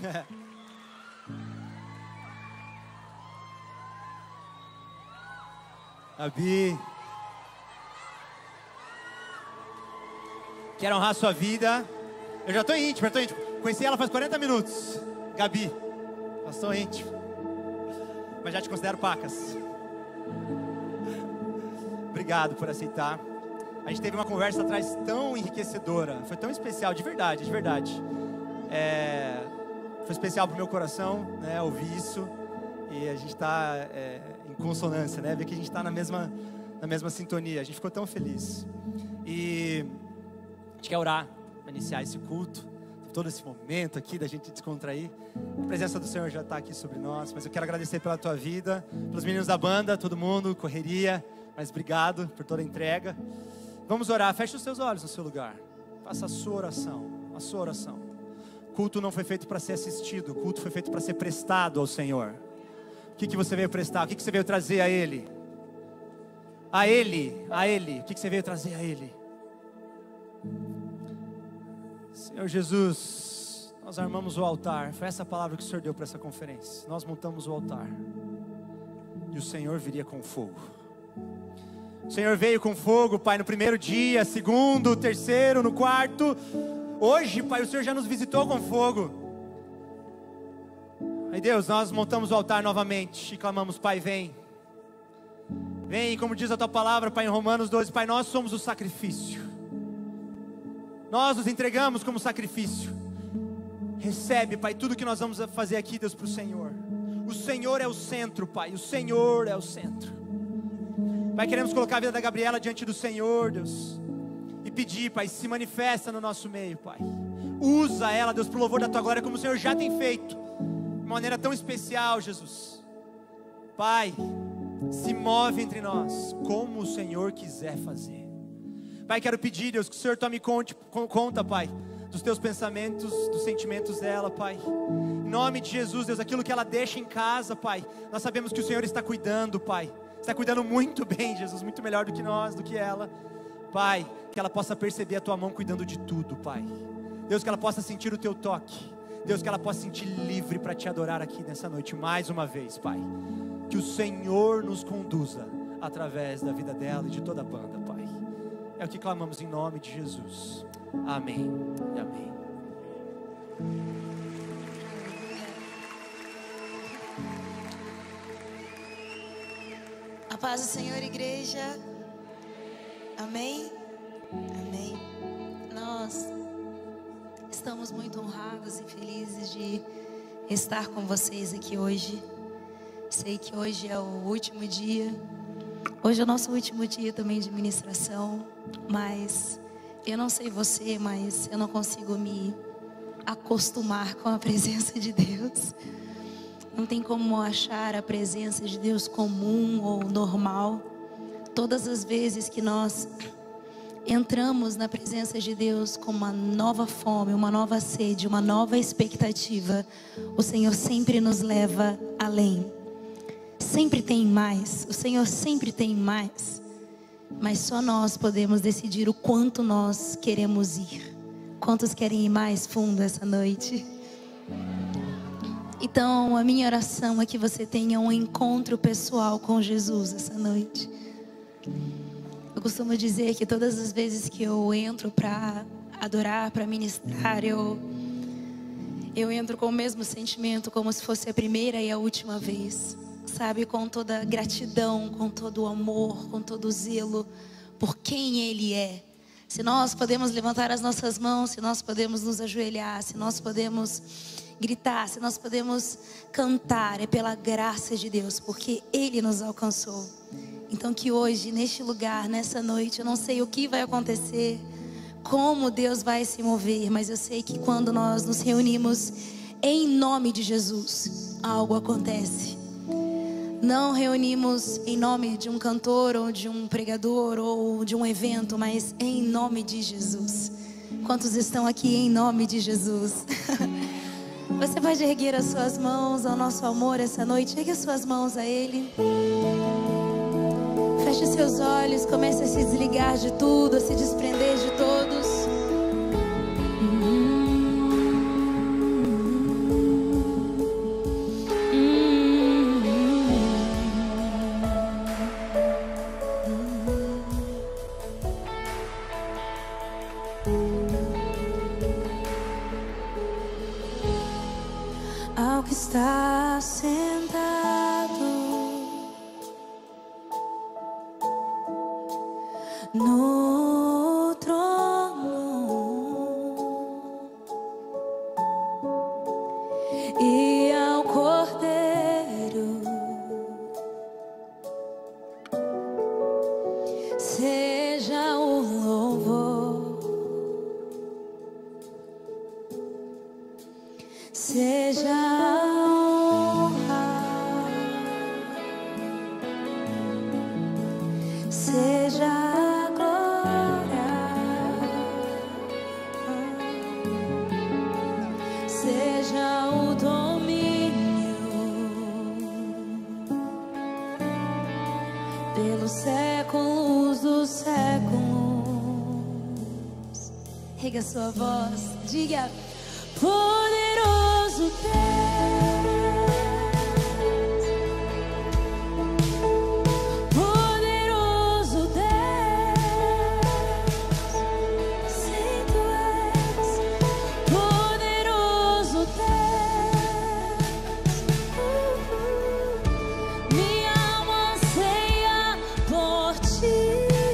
Gabi, quero honrar a sua vida. Eu já tô íntimo, Conheci ela faz 40 minutos. Gabi, nós estamos íntimos. Mas já te considero pacas. Obrigado por aceitar. A gente teve uma conversa atrás tão enriquecedora. Foi tão especial, de verdade, de verdade. Foi especial pro meu coração, né, ouvir isso. E a gente está em consonância, né? Ver que a gente está na mesma sintonia. A gente ficou tão feliz. E a gente quer orar para iniciar esse culto. Todo esse momento aqui da gente descontrair. A presença do Senhor já está aqui sobre nós. Mas eu quero agradecer pela tua vida, pelos meninos da banda, todo mundo, correria. Mas obrigado por toda a entrega. Vamos orar. Feche os seus olhos no seu lugar. Faça a sua oração. A sua oração. O culto não foi feito para ser assistido. O culto foi feito para ser prestado ao Senhor. O que você veio prestar? O que você veio trazer a Ele? A Ele. O que você veio trazer a Ele? Senhor Jesus, nós armamos o altar. Foi essa palavra que o Senhor deu para essa conferência. Nós montamos o altar. E o Senhor viria com fogo. O Senhor veio com fogo, Pai, no primeiro dia, segundo, terceiro, no quarto. Hoje, Pai, o Senhor já nos visitou com fogo. Ai Deus, nós montamos o altar novamente e clamamos, Pai, vem. Vem, como diz a Tua palavra, Pai, em Romanos 12, Pai, nós somos o sacrifício. Nós nos entregamos como sacrifício. Recebe, Pai, tudo que nós vamos fazer aqui, Deus, para o Senhor. O Senhor é o centro, Pai, o Senhor é o centro. Pai, queremos colocar a vida da Gabriela diante do Senhor, Deus. E pedir, Pai, se manifesta no nosso meio, Pai. Usa ela, Deus, para o louvor da Tua glória, como o Senhor já tem feito. De maneira tão especial, Jesus. Pai, se move entre nós como o Senhor quiser fazer. Pai, quero pedir, Deus, que o Senhor tome conta, Pai, dos Teus pensamentos, dos sentimentos dela, Pai. Em nome de Jesus, Deus, aquilo que ela deixa em casa, Pai, nós sabemos que o Senhor está cuidando, Pai. Está cuidando muito bem, Jesus, muito melhor do que nós, do que ela. Pai, que ela possa perceber a Tua mão cuidando de tudo, Pai. Deus, que ela possa sentir o Teu toque. Deus, que ela possa sentir livre para Te adorar aqui nessa noite mais uma vez, Pai. Que o Senhor nos conduza através da vida dela e de toda a banda, Pai. É o que clamamos em nome de Jesus. Amém e amém. A paz do Senhor, igreja. Amém? Amém. Nós estamos muito honrados e felizes de estar com vocês aqui hoje. Sei que hoje é o último dia. Hoje é o nosso último dia também de ministração. Mas eu não sei você, mas eu não consigo me acostumar com a presença de Deus. Não tem como achar a presença de Deus comum ou normal. Todas as vezes que nós entramos na presença de Deus com uma nova fome, uma nova sede, uma nova expectativa, o Senhor sempre nos leva além. Sempre tem mais, o Senhor sempre tem mais. Mas só nós podemos decidir o quanto nós queremos ir. Quantos querem ir mais fundo essa noite? Então, a minha oração é que você tenha um encontro pessoal com Jesus essa noite. Eu costumo dizer que todas as vezes que eu entro para adorar, para ministrar, eu entro com o mesmo sentimento, como se fosse a primeira e a última vez. Sabe, com toda gratidão, com todo o amor, com todo o zelo por quem Ele é. Se nós podemos levantar as nossas mãos, se nós podemos nos ajoelhar, se nós podemos gritar, se nós podemos cantar, é pela graça de Deus, porque Ele nos alcançou. Então que hoje, neste lugar, nessa noite, eu não sei o que vai acontecer, como Deus vai se mover, mas eu sei que quando nós nos reunimos em nome de Jesus, algo acontece. Não reunimos em nome de um cantor ou de um pregador ou de um evento, mas em nome de Jesus. Quantos estão aqui em nome de Jesus? Você pode erguer as suas mãos ao nosso amor essa noite. Ergue as suas mãos a Ele. Feche seus olhos, comece a se desligar de tudo, a se desprender de todos. Ao que está sentado no trono e ao Cordeiro seja o louvor, seja a honra, seja a glória, seja o domínio pelos séculos dos séculos. Rega sua voz, diga: poderoso Deus, poderoso Deus, sim, tu és poderoso Deus. Minha alma anseia por ti.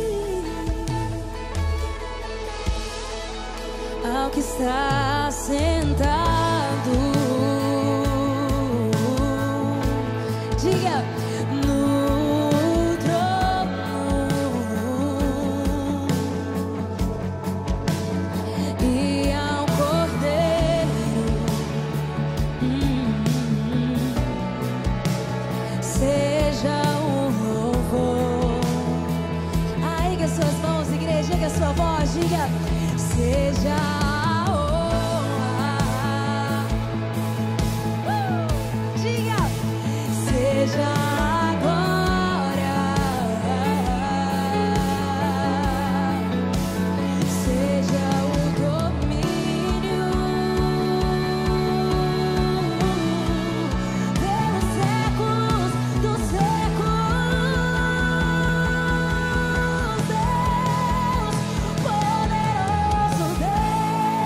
Ao que está sentado, diga, no trono e ao Cordeiro seja o louvor. Erga suas mãos, igreja, erga sua voz, diga: seja a honra, diga, seja a glória, seja o domínio pelos séculos dos séculos. Deus, poderoso Deus.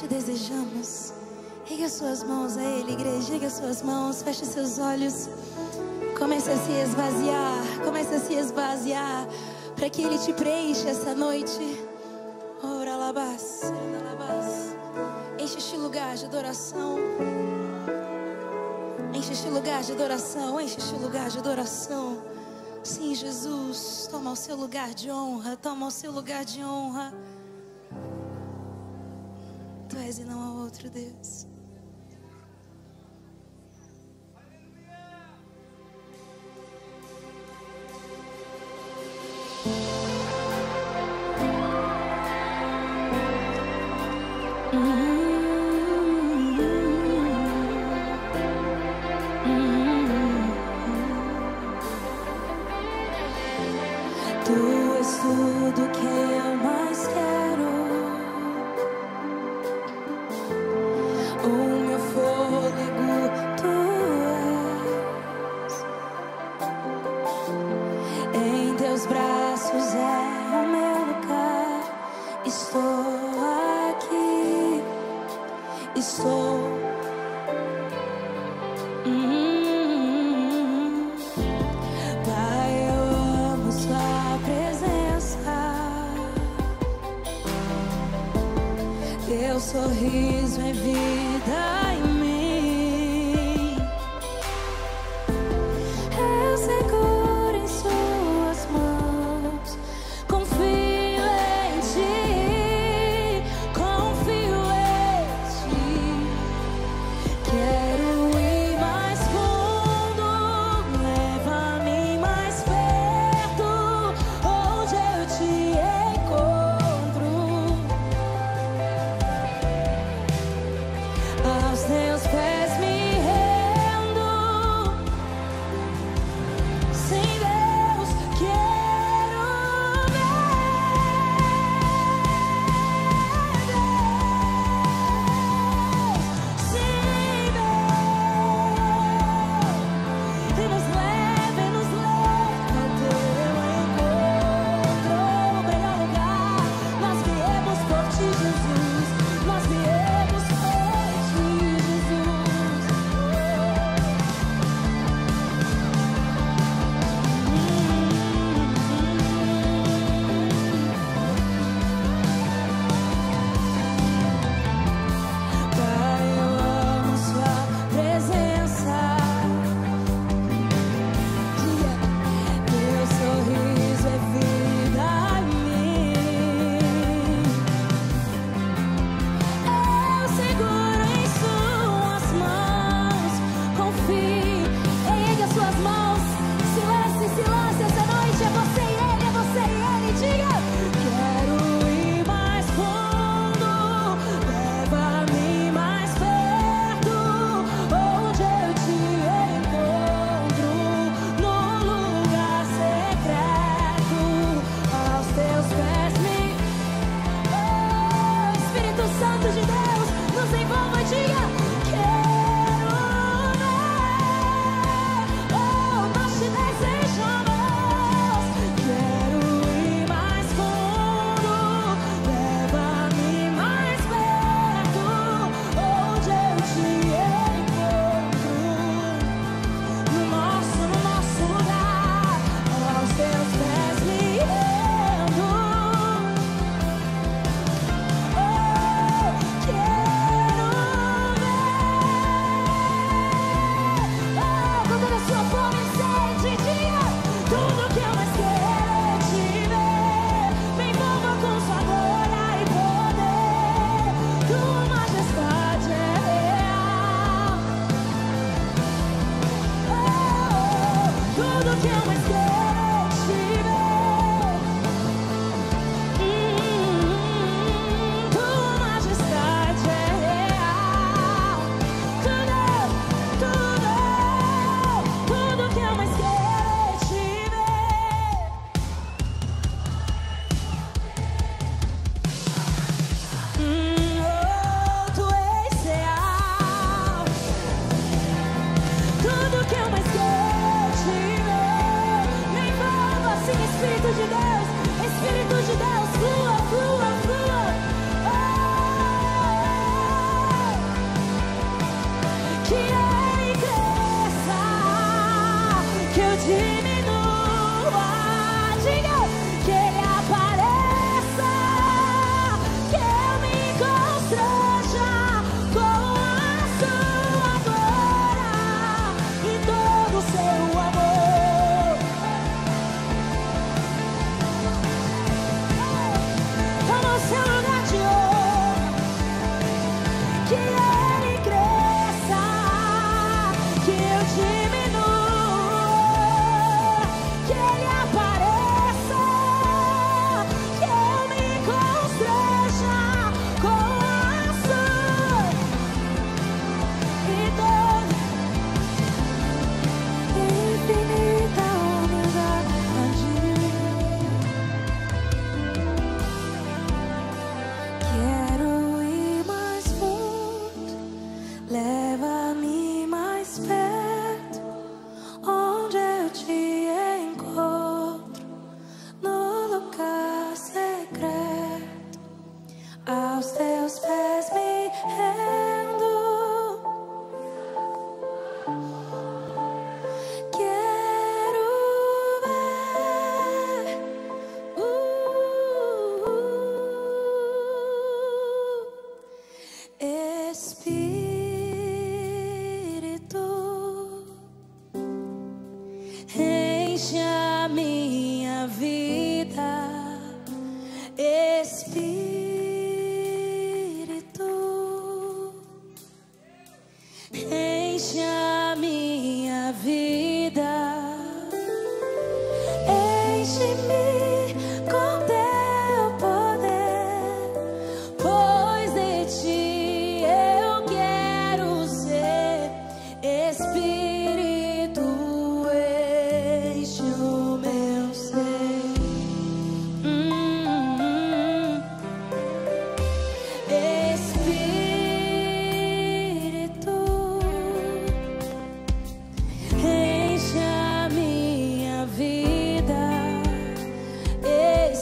desejamos. Ergue as suas mãos a Ele, igreja. Ergue as suas mãos, feche seus olhos. Comece a se esvaziar. Comece a se esvaziar, para que Ele te preencha essa noite. Ora labás, labás. Enche este lugar de adoração. Enche este lugar de adoração. Enche este lugar de adoração. Sim, Jesus, toma o seu lugar de honra. Toma o seu lugar de honra. Tu és e não há outro Deus. Tu és tudo que eu mais quero. O meu fôlego tu és. Em teus braços é o meu lugar. Estou aqui. Estou. Pai, eu amo sua presença. Teu sorriso é vida em mim. Eu seguro em suas mãos. Confio em ti. Confio em ti. Quero ir mais fundo. Leva-me mais perto, onde eu te encontro. Aos teus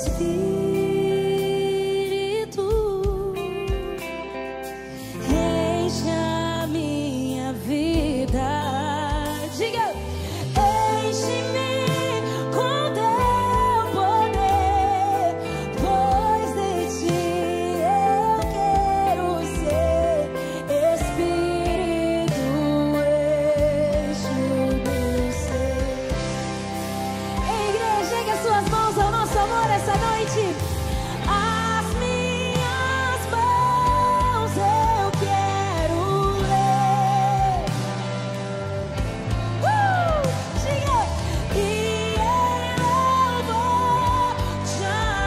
enche a minha vida. Diga, enche-me com teu poder, pois de ti eu quero ser. Espírito, enche o meu ser. Igreja, ergue as suas mãos ao nosso amor essa noite. As minhas mãos eu quero ler. Diga, e eu vou te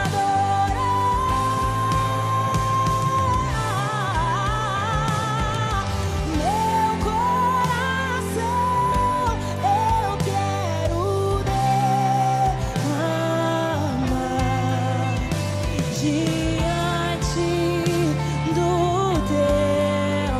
adorar. Meu coração eu quero derramar diante do teu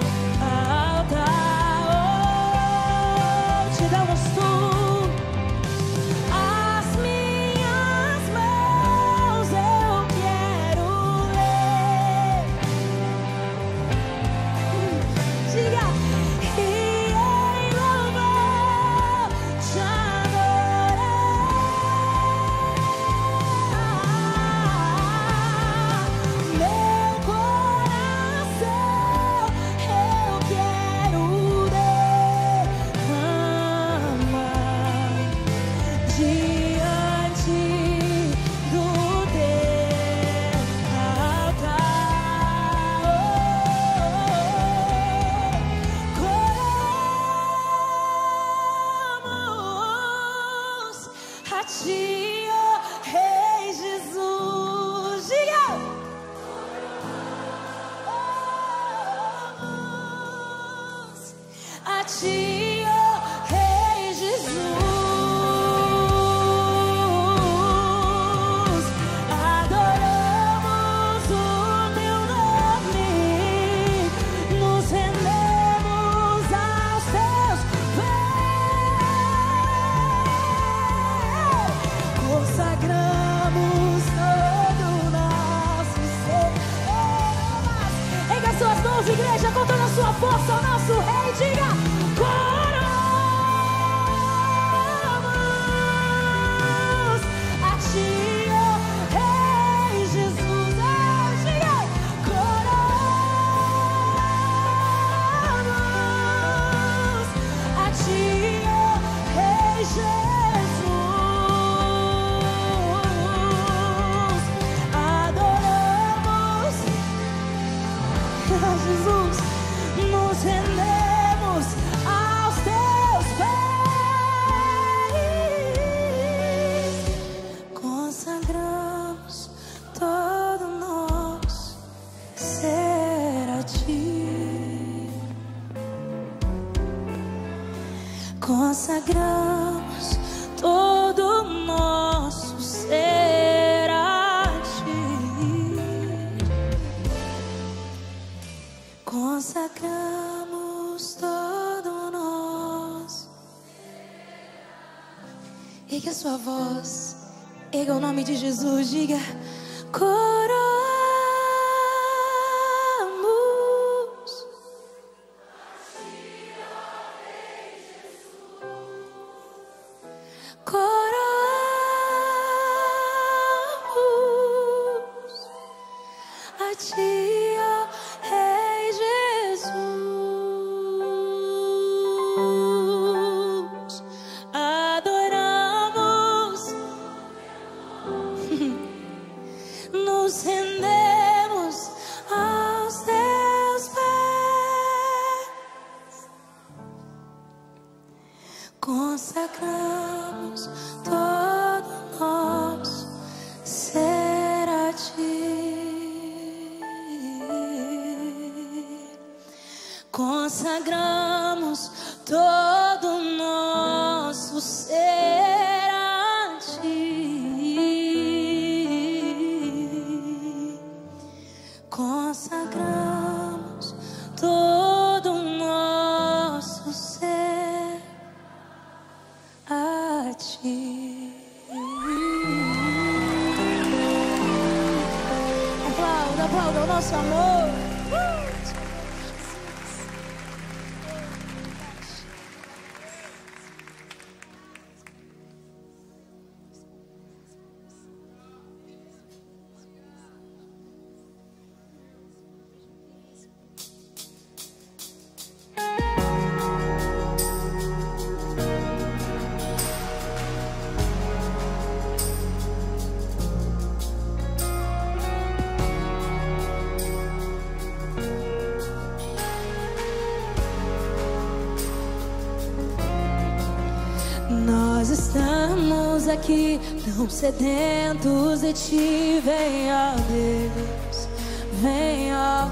altar. Te damos tudo. As minhas mãos eu quero ler. Diga, e em louvor te adorar. Meu coração eu quero derramar diante do teu altar. Coramos a ti, ó Rei Jesus. Diga, oramos a ti, ó Rei Jesus. Adoramos o teu nome, nos rendemos aos teus pés, consagramos todo o nosso ser. Erga as suas mãos, igreja, com toda a sua força ao nosso Rei. Diga, coramos a ti, ó Rei Jesus. Diga, coramos a ti, ó Rei Jesus. Adoramos a Jesus, nos rendemos aos teus pés, consagramos todo nosso ser a ti. Consagramos todo nosso ser a ti. Consagramos todo nós. Ergue a sua voz, erga o nome de Jesus, diga, coramos. Coramos a ti, ó Rei Jesus. Adoramos, nos rendemos aos teus pés, consagramos todo nosso ser a ti. Consagramos todo nosso ser a ti. Consagramos todo nosso ser a ti. aplauda o nosso amor. Nós estamos aqui tão sedentos de ti. Venha, Deus, venha,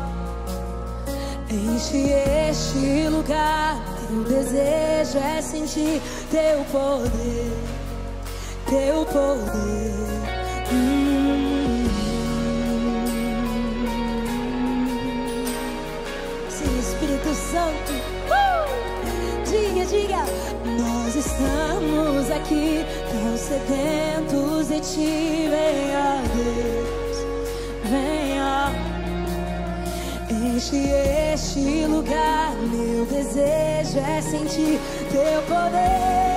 enche este lugar. Meu desejo é sentir teu poder, teu poder. Sim, Espírito Santo, diga, diga. Nós estamos aqui tão sedentos de ti. Venha, Deus, venha, enche este lugar. Meu desejo é sentir teu poder.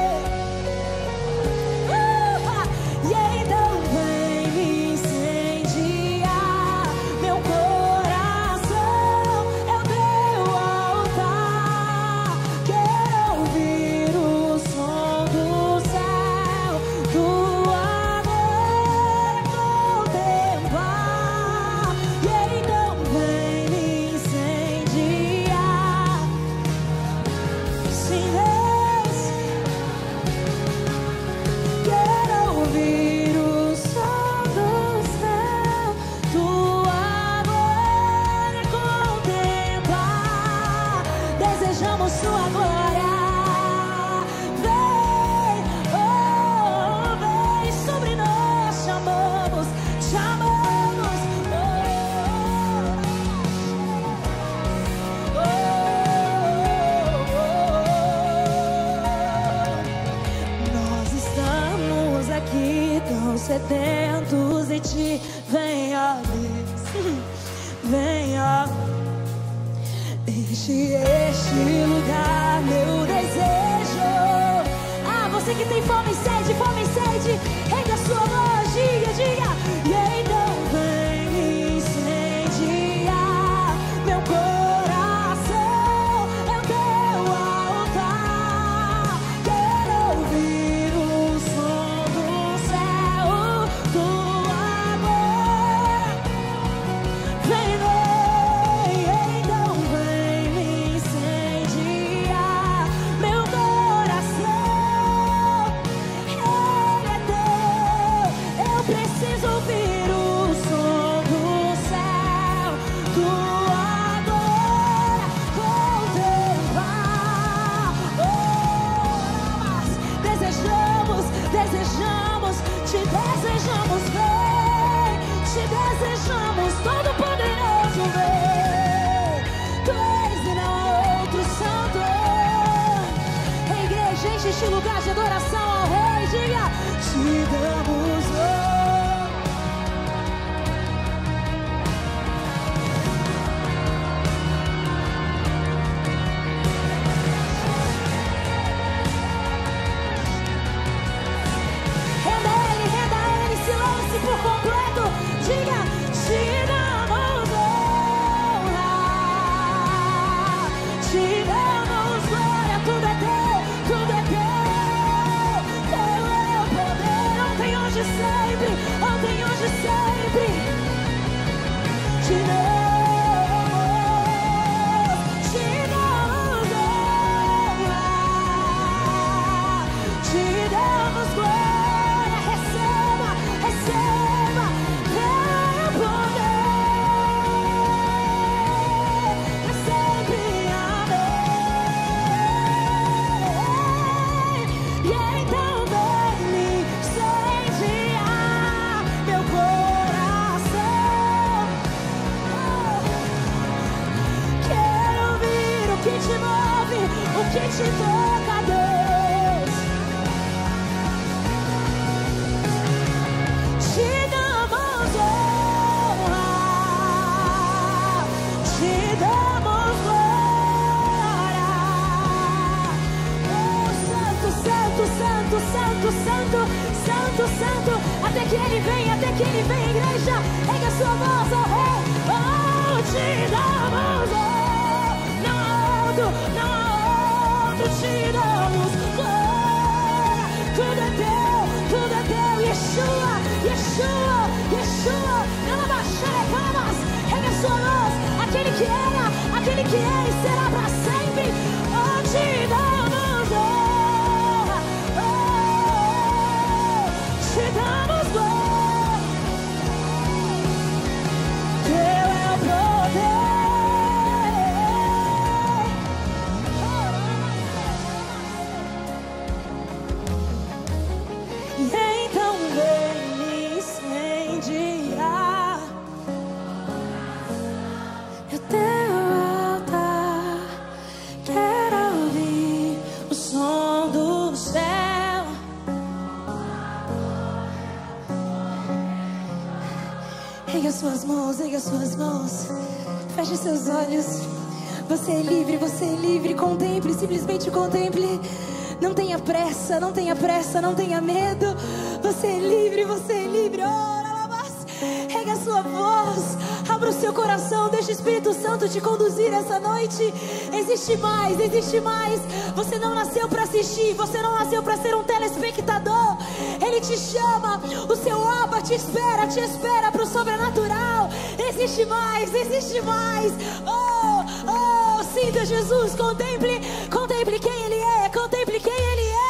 E então vem me incendiar. Meu coração é o teu altar. Quero ouvir o som do céu, tua glória contemplar. E então vem me incendiar. Sim, Deus, quero ouvir o som do céu, tua glória contemplar. Desejamos sua glória. Vem, oh, vem sobre nós. Chamamos, chamamos. Nós estamos aqui tão sedentos de ti. Venha, Deus, venha, enche este lugar. Meu desejo. Ah, você que tem fome e sede, rende a sua voz, diga, diga. E então vem me incendiar. Meu coração é o teu altar. Quero ouvir o som do céu, tua glória. Vem, então vem me incendiar. Meu coração, ele é teu. Eu preciso ouvir o som do céu, tua glória contemplar. Oh, mas desejamos, desejamos, te desejamos, vem, te desejamos, todo poderoso, vem. Tu és e não há outro santo. Igreja, enche este lugar de adoração ao Rei, diga, te damos renda ele, se lance por completo. Diga, te damos honra, te damos glória. Tudo é teu, tudo é teu. Teu é o poder, ontem, hoje, sempre, ontem, hoje, sempre. Te damos honra, te damos glória. Receba, receba, teu poder é sempre. Amém. E então vem me incendiar. Meu coração, quero ouvir o que te move, o que te toca, Deus. Te damos honra, santo, santo, santo, santo, até que Ele venha, igreja, ergue a sua voz ao Rei. Oh, te damos, não há outro, te damos glória. Tudo é teu, Yeshua, Yeshua, Yeshua. Calabas, ergue a sua voz, aquele que era, aquele que é e será para sempre. Oh, te damos honra, te damos glória. Teu é o poder. E então vem me incendiar o teu altar. Quero ouvir o som do céu. Ergue as suas mãos, ergue as suas mãos. Feche seus olhos. Você é livre, contemple, simplesmente contemple. Não tenha pressa, não tenha pressa, não tenha medo. Você é livre, Ergue a sua voz, abra o seu coração, deixa o Espírito Santo te conduzir essa noite. Existe mais, existe mais. Você não nasceu para assistir, você não nasceu para ser um telespectador. Ele te chama, o seu Abba te espera para o sobrenatural. Existe mais, existe mais. Oh, oh, sinta Jesus, contemple quem Ele é, contemple quem Ele é.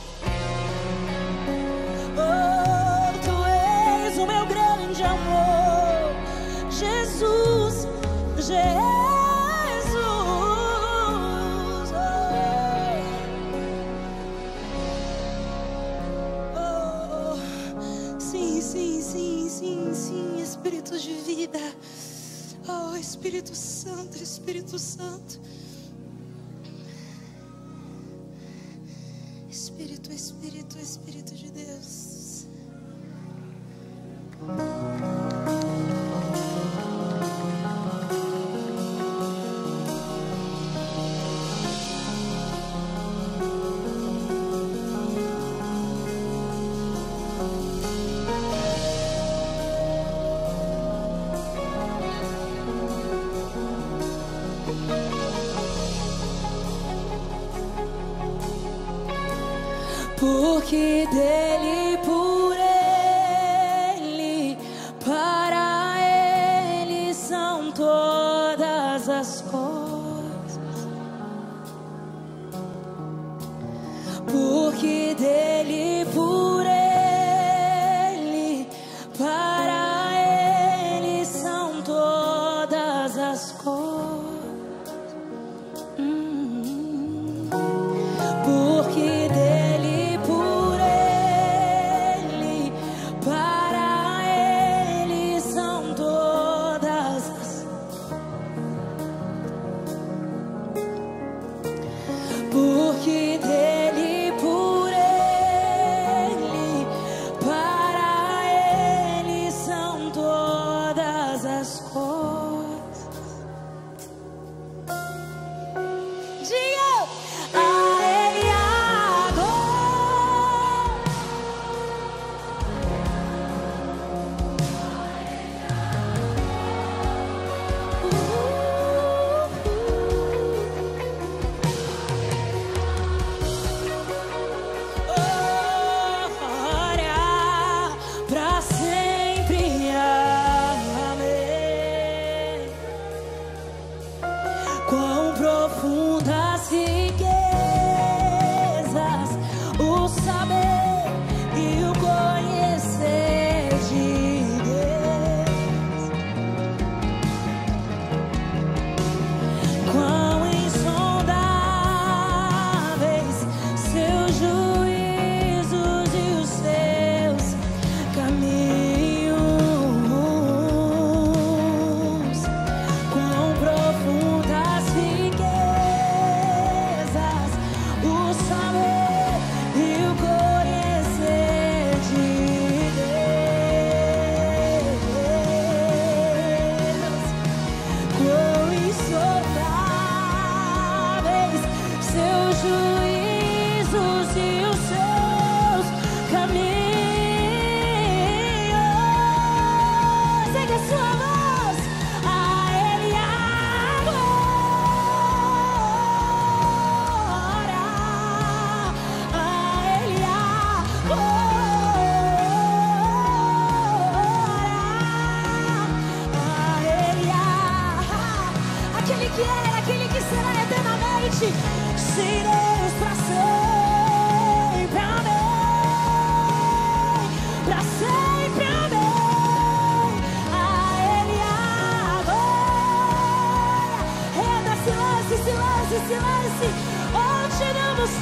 Oh, Tu és o meu grande amor, Jesus, Jesus. Oh, sim, sim, sim, sim, sim, Espírito de vida. Oh, Espírito Santo, Espírito Santo. Espírito, Espírito, Espírito de Deus. Porque dele, por ele, para ele são todas as coisas. Porque dele, por ele, para ele são todas as coisas. Porque dele, por ele, para ele são todas as.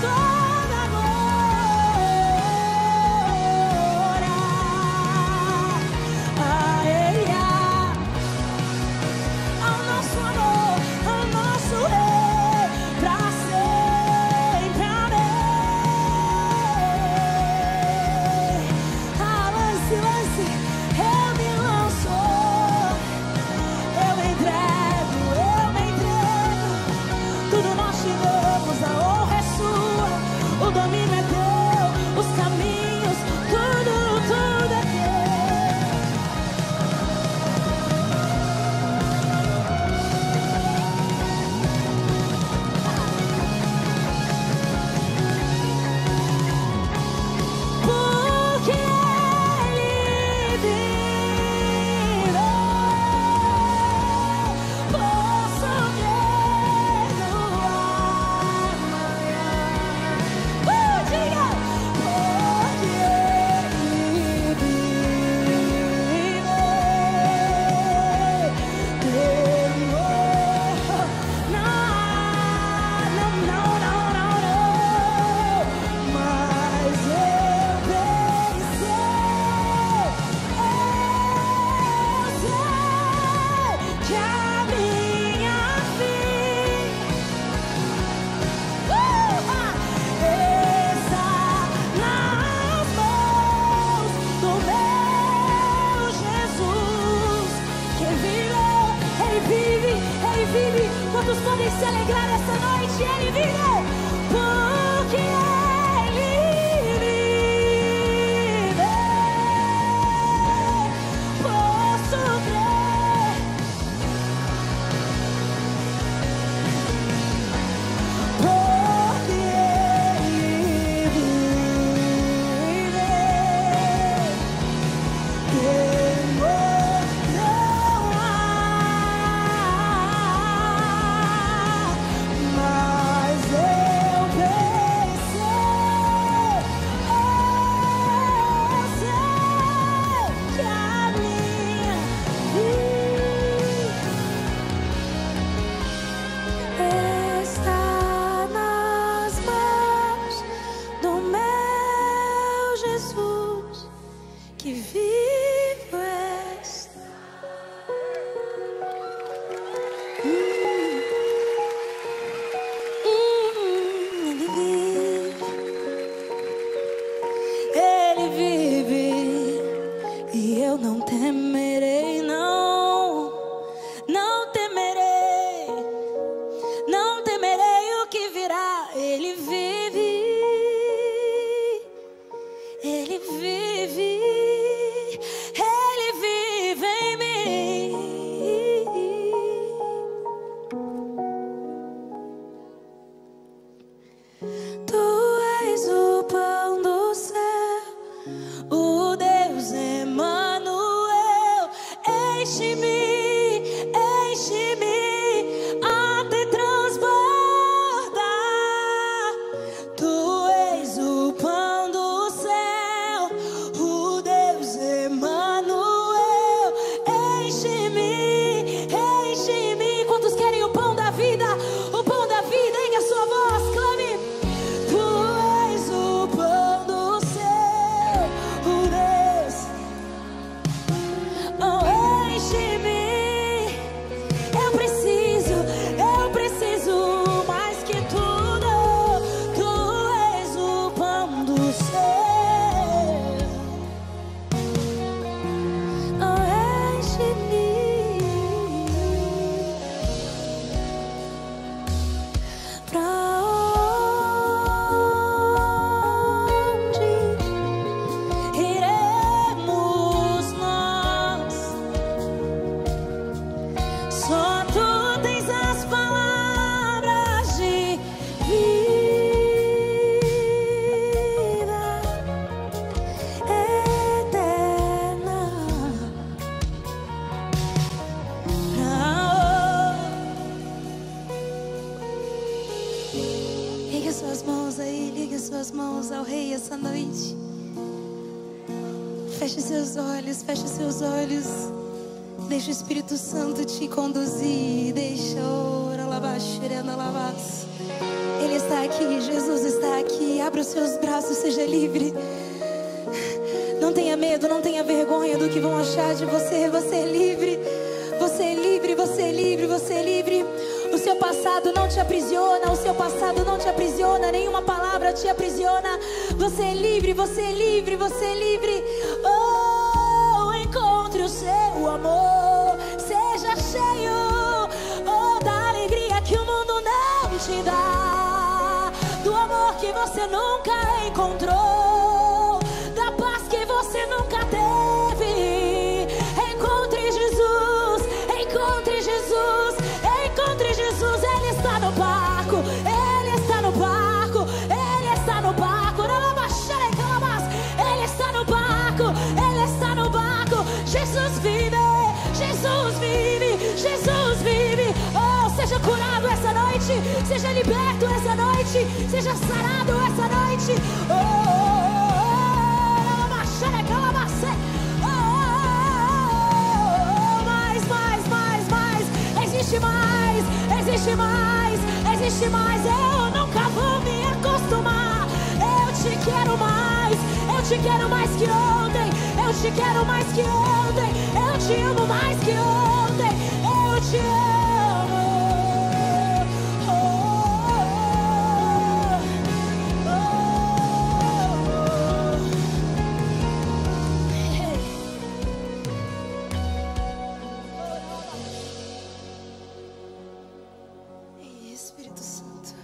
Quantos podem se alegrar essa noite? Ele vive, porque Ele vive. Posso crer, porque Ele vive. Não temerei, não, não temerei, não temerei o que virá. Ele vive, Ele vive, Ele vive em mim. Tu és o pão do céu, o Deus Emmanuel. Enche-me, enche-me até transbordar. Tu és o pão do céu, o Deus Emmanuel. Enche-me, enche-me. Quantos querem o pão da vida? O pão da vida, ergue a sua voz, clame. Tu és o pão do céu, o Deus. Enche-me, eu preciso mais que tudo. Tu és o pão do céu. Enche-me, pra onde iremos nós? Só tu tens as palavras de vida eterna. Liga suas mãos aí, liga suas mãos ao Rei essa noite. Feche seus olhos, feche seus olhos. Deixa o Espírito Santo te conduzir. Deixa ora labaxerena lavas. Ele Ele está aqui, Jesus está aqui. Abra os seus braços, seja livre. Não tenha medo, não tenha vergonha do que vão achar de você. Você é livre, você é livre, você é livre, você é livre. O seu passado não te aprisiona, o seu passado não te aprisiona, nenhuma palavra te aprisiona. Você é livre, você é livre, você é livre. Oh, encontre o seu amor, seja cheio, oh, da alegria que o mundo não te dá, do amor que você nunca encontrou, da paz que você nunca teve. Encontre Jesus, encontre Jesus, encontre Jesus. Ele está no barco, Ele está no barco, Ele está no barco. Ele está no barco, Ele está no barco. Jesus vive, Jesus vive, Jesus vive. Oh, seja curado essa noite, seja liberto essa noite, seja sarado essa noite. Existe mais, existe mais, existe mais. Eu nunca vou me acostumar. Eu te quero mais, eu te quero mais que ontem. Eu te quero mais que ontem. Eu te amo mais que ontem. Eu te amo. Espírito Santo.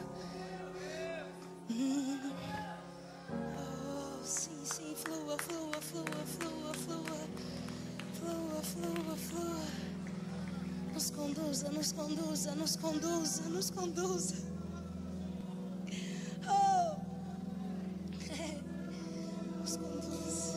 Oh, sim, sim, flua, flua, flua, flua, flua, flua, flua, flua. Nos conduza, nos conduza, nos conduza, nos conduza. Oh, nos conduza.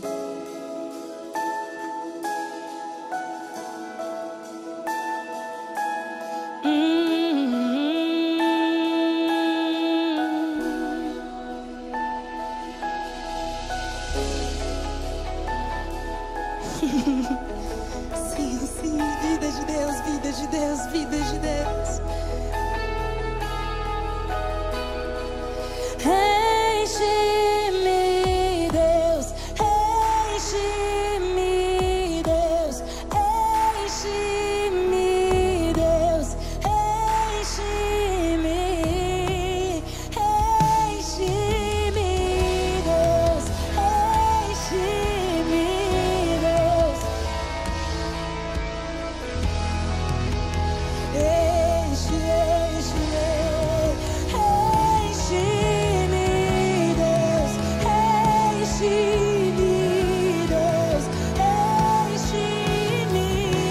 Sim, sim, vida de Deus, vida de Deus, vida de Deus. Enche-me, Deus, enche-me, Deus, enche-me, Deus, enche-me, enche-me, Deus, enche-me, Deus. Enche, enche-me, Deus, enche-me, Deus, enche-me,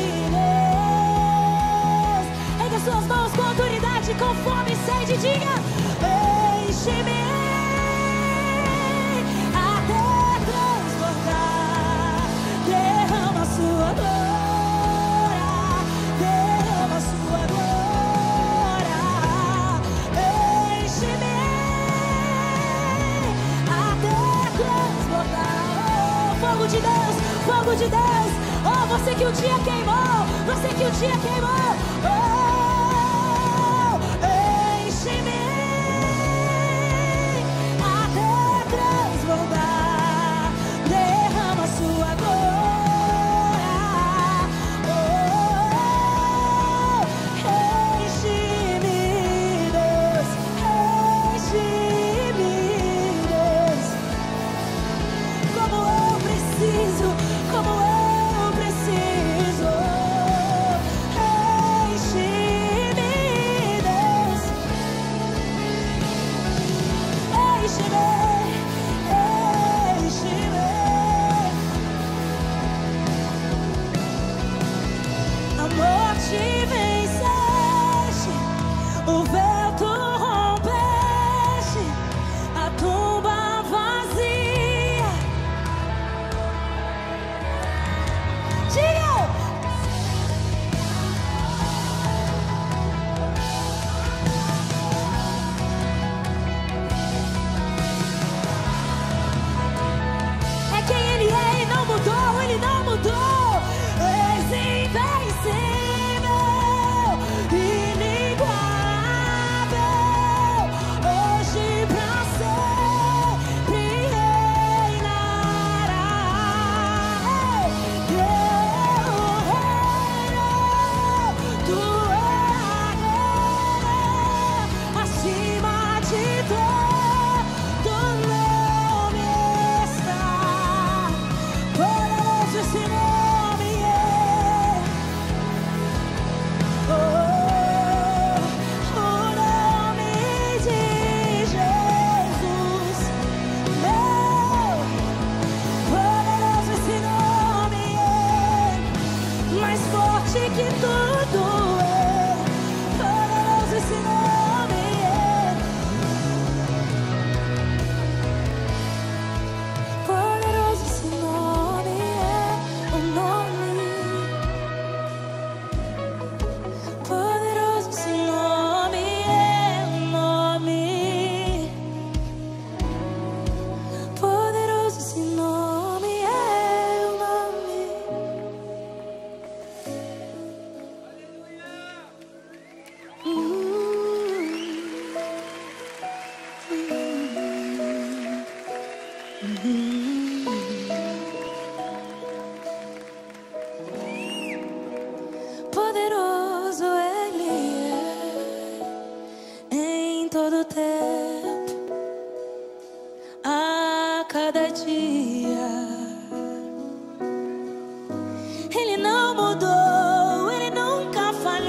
Deus. Erga suas mãos com autoridade, com fome e sede, diga: enche-me até transbordar. Derrama a sua glória, derrama a sua glória. Enche-me até transbordar. Oh, fogo de Deus, fogo de Deus. Oh, você que o dia queimou, você que o dia queimou. Oh, enche-me até transbordar. Derrama a sua glória. Oh, enche-me, Deus, enche-me, Deus. Como eu preciso, como eu preciso. Enche-me. mais forte que tudo é. Poderoso esse nome é. Poderoso esse nome é. O nome. Poderoso esse nome é. O nome. Poderoso esse nome é. O nome. Poderoso Ele é em todo tempo, a cada dia. Ele não mudou, Ele nunca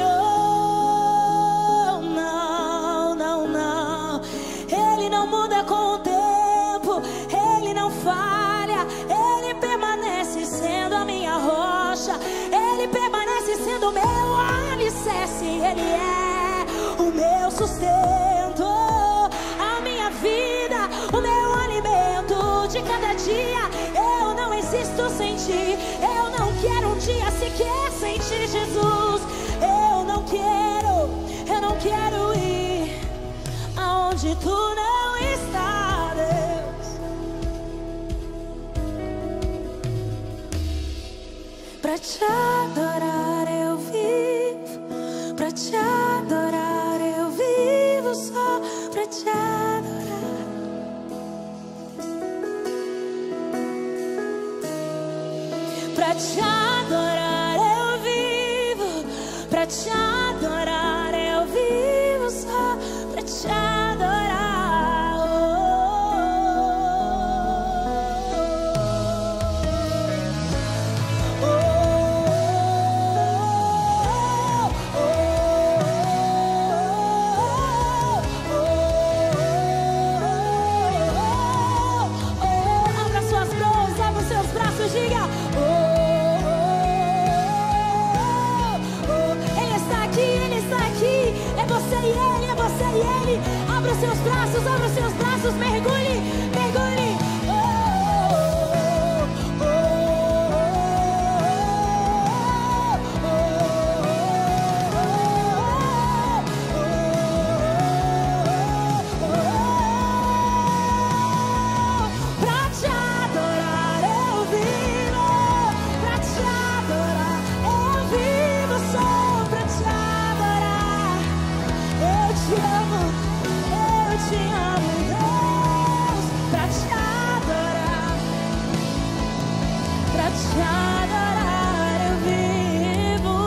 falhou. Não, não, não. Ele não muda com o tempo, Ele não falha. Ele permanece sendo a minha rocha, Ele permanece sendo o meu alicerce. Ele é o meu sustento, a minha vida, o meu alimento de cada dia. Eu não existo sem ti, eu não quero um dia sequer sem ti, Jesus. Eu não quero ir aonde tu não está, Deus. Pra te adorar eu vivo, pra te adorar eu vivo, só pra te adorar. Pra te adorar eu vivo, pra te adorar eu vivo, só pra te adorar. Abra suas mãos, abra os seus braços, diga: Ele está aqui, Ele está aqui. É você e Ele, é você e Ele. Abra os seus braços, mergulhe, mergulhe. Pra te adorar eu vivo, pra te adorar eu vivo, só pra te adorar. Eu te amo, Deus. Pra te adorar eu vivo.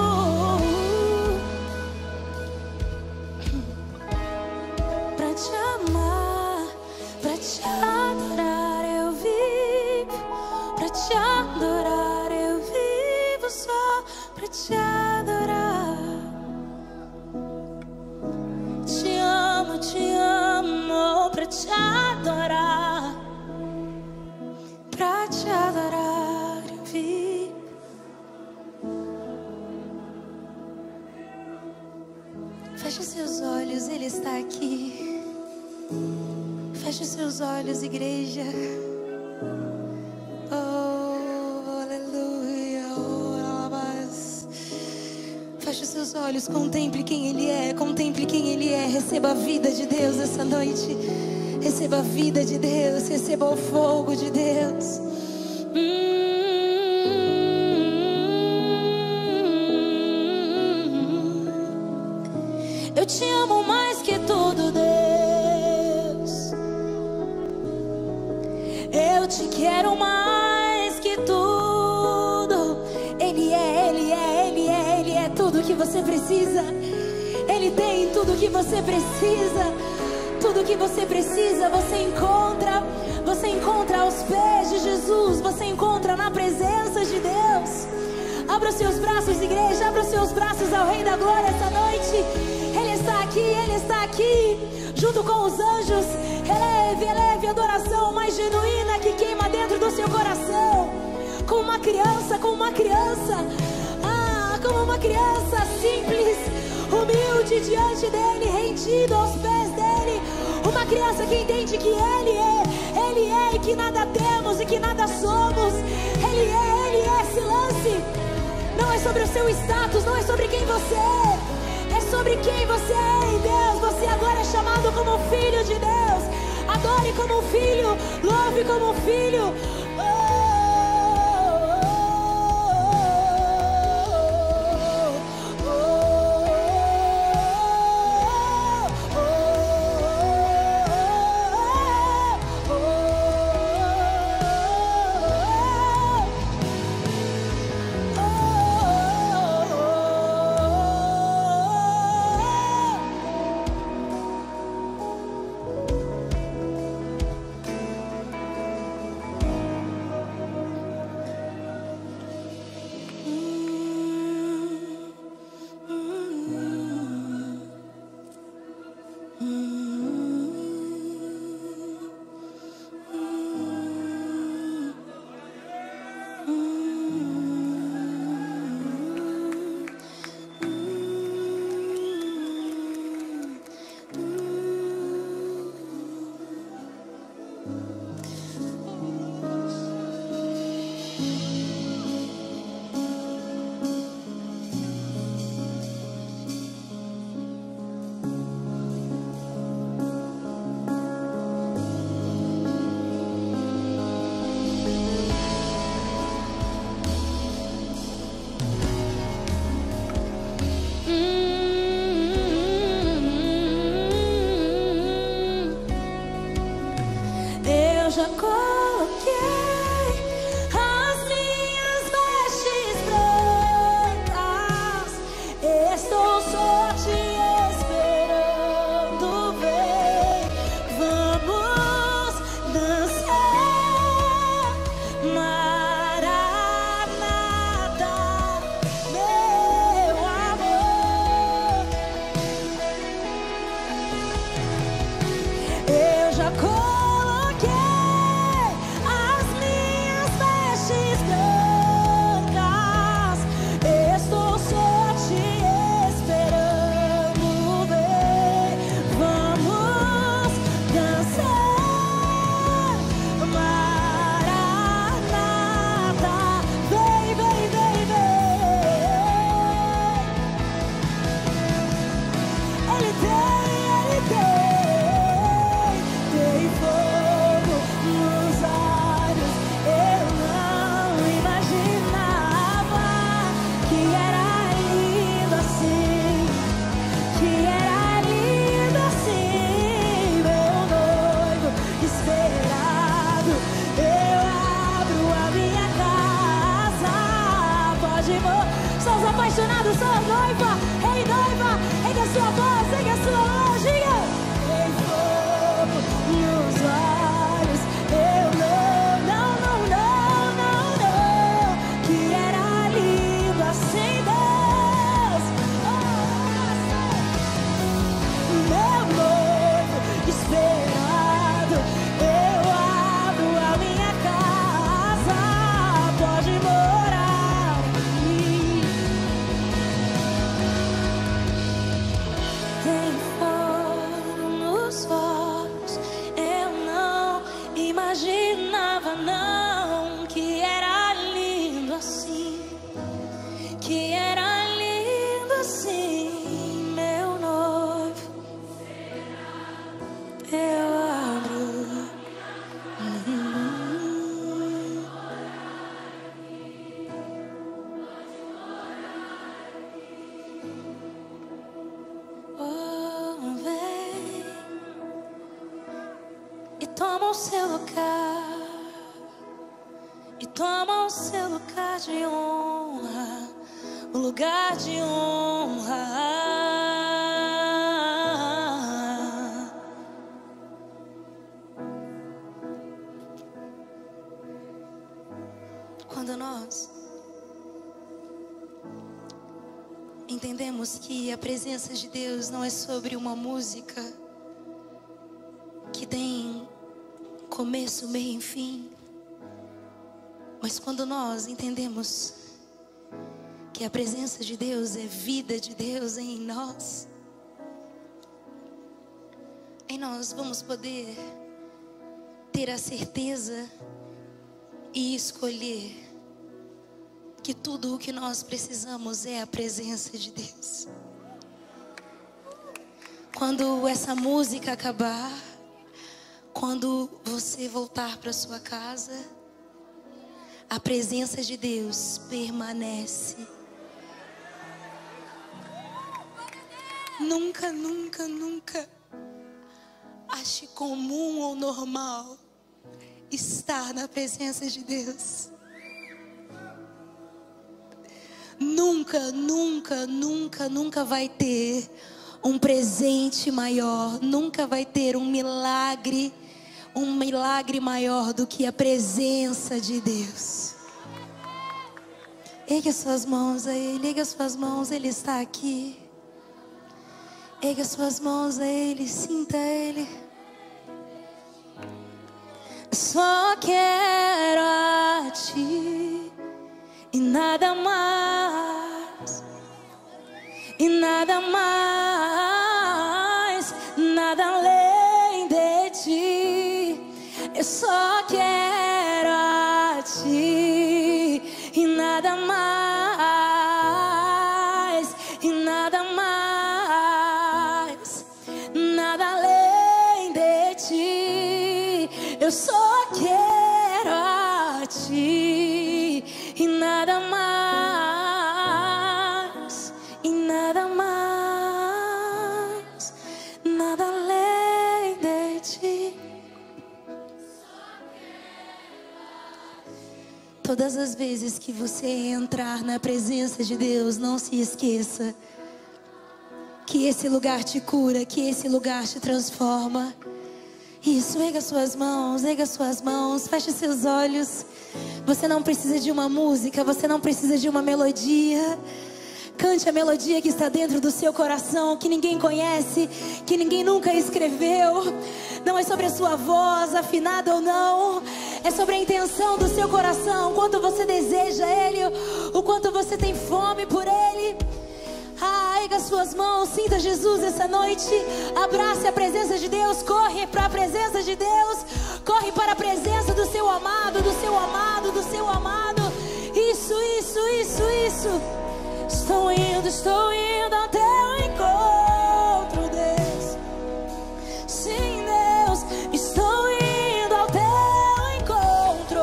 Pra te amar, pra te adorar eu vivo. Pra te adorar eu vivo, só pra te adorar. Te amo, pra te adorar. Pra te adorar eu vivo. Feche seus olhos, Ele está aqui. Feche seus olhos, igreja. Oh, aleluia, oh, alabás. Feche seus olhos, contemple quem Ele é, contemple quem Ele é. Receba a vida de Deus essa noite. Receba a vida de Deus, receba o fogo de Deus. Eu te amo mais que tudo, Deus. Eu te quero mais que tudo. Ele é tudo que você precisa. Ele tem tudo que você precisa. Tudo que você precisa, você encontra aos pés de Jesus, você encontra na presença de Deus. Abra os seus braços, igreja, abra os seus braços ao Rei da Glória essa noite. Ele está aqui, junto com os anjos. Eleve a adoração mais genuína que queima dentro do seu coração. Com uma criança, uma criança simples, humilde diante dele, rendido aos pés dele. Uma criança que entende que Ele é e que nada temos e que nada somos. Ele é esse lance. Não é sobre o seu status, não é sobre quem você é sobre quem você é em Deus. Você agora é chamado como filho de Deus. Adore como um filho, louve como um filho. Já coloquei as minhas vestes brancas, estou só te esperando, vem, vamos dançar, Maranata, meu amor. Eu já apaixonados, sou a noiva, ei noiva, ergue a sua voz, ergue a sua voz, diga. Tem fogo nos olhos, eu não, que era lindo assim, Deus. Meu noivo esperado, eu abro a minha casa, pode morar aqui. Tem fogo nos olhos, eu não imaginava não que era lindo assim, que era lindo assim, meu noivo. Eu abro. Vem e toma o seu lugar, e toma o seu lugar de honra, o lugar de honra. Quando nós entendemos que a presença de Deus não é sobre uma música que tem começo, meio e fim, mas quando nós entendemos que a presença de Deus é vida de Deus em nós, vamos poder ter a certeza e escolher que tudo o que nós precisamos é a presença de Deus. Quando essa música acabar, quando você voltar para sua casa, a presença de Deus permanece. Nunca, nunca, nunca ache comum ou normal estar na presença de Deus. Nunca, nunca, nunca, nunca vai ter um presente maior, nunca vai ter um milagre maior do que a presença de Deus. Ergue as suas mãos a Ele, ergue as suas mãos, Ele está aqui. Ergue as suas mãos a Ele, sinta Ele. Só quero a Ti e nada mais, e nada mais, nada além de Ti. Eu só quero a Ti e nada mais, e nada mais, nada além de Ti. Eu só quero a Ti e nada mais, e nada mais, nada além de Ti. Todas as vezes que você entrar na presença de Deus, não se esqueça que esse lugar te cura, que esse lugar te transforma. Isso, erga suas mãos, feche seus olhos. Você não precisa de uma música, você não precisa de uma melodia. Cante a melodia que está dentro do seu coração, que ninguém conhece, que ninguém nunca escreveu. Não é sobre a sua voz, afinada ou não. É sobre a intenção do seu coração, o quanto você deseja Ele, o quanto você tem fome por Ele. Erga suas mãos, sinta Jesus essa noite. Abrace a presença de Deus, corre para a presença de Deus. Corre para a presença do seu amado, do seu amado, do seu amado. Isso, isso, isso, isso. Estou indo ao teu encontro, Deus. Sim, Deus, estou indo ao teu encontro,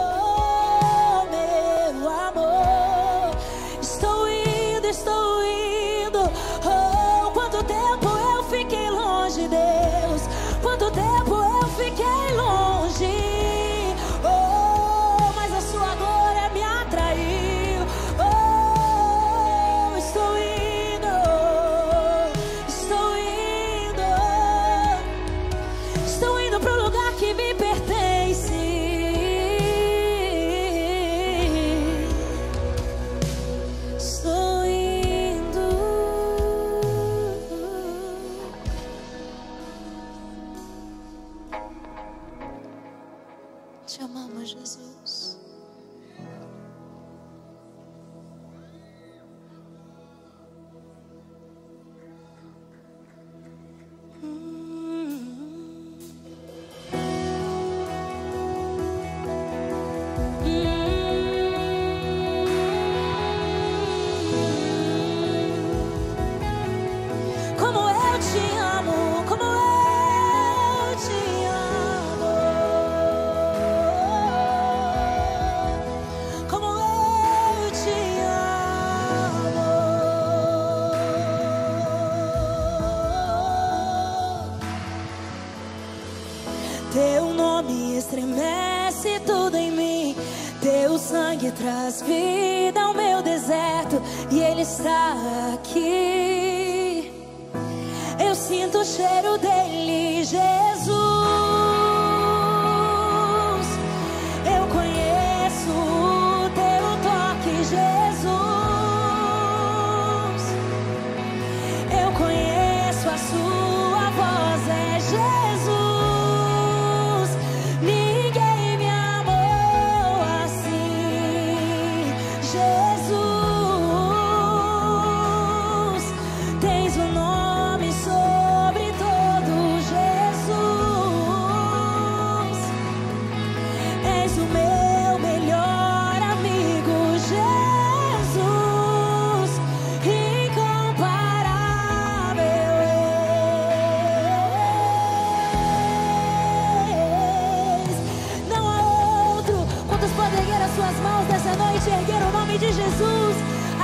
meu amor. Estou indo, estou indo. Oh, quanto tempo eu fiquei longe, Deus. Quanto tempo eu fiquei longe. Oh, mas a sua glória me atraiu. Oh, estou indo, estou indo. Estou indo para o lugar que me pertence. Estou indo. Te amamos, Jesus. Como eu te amo, como eu te amo. Como eu te amo. Teu nome estremece tudo em mim. Teu sangue traz vida ao meu deserto. E Ele está aqui. Eu sinto o cheiro dele, Jesus. Eu conheço o teu toque, Jesus. Eu conheço a sua voz, é Jesus. Ninguém me amou assim, Jesus.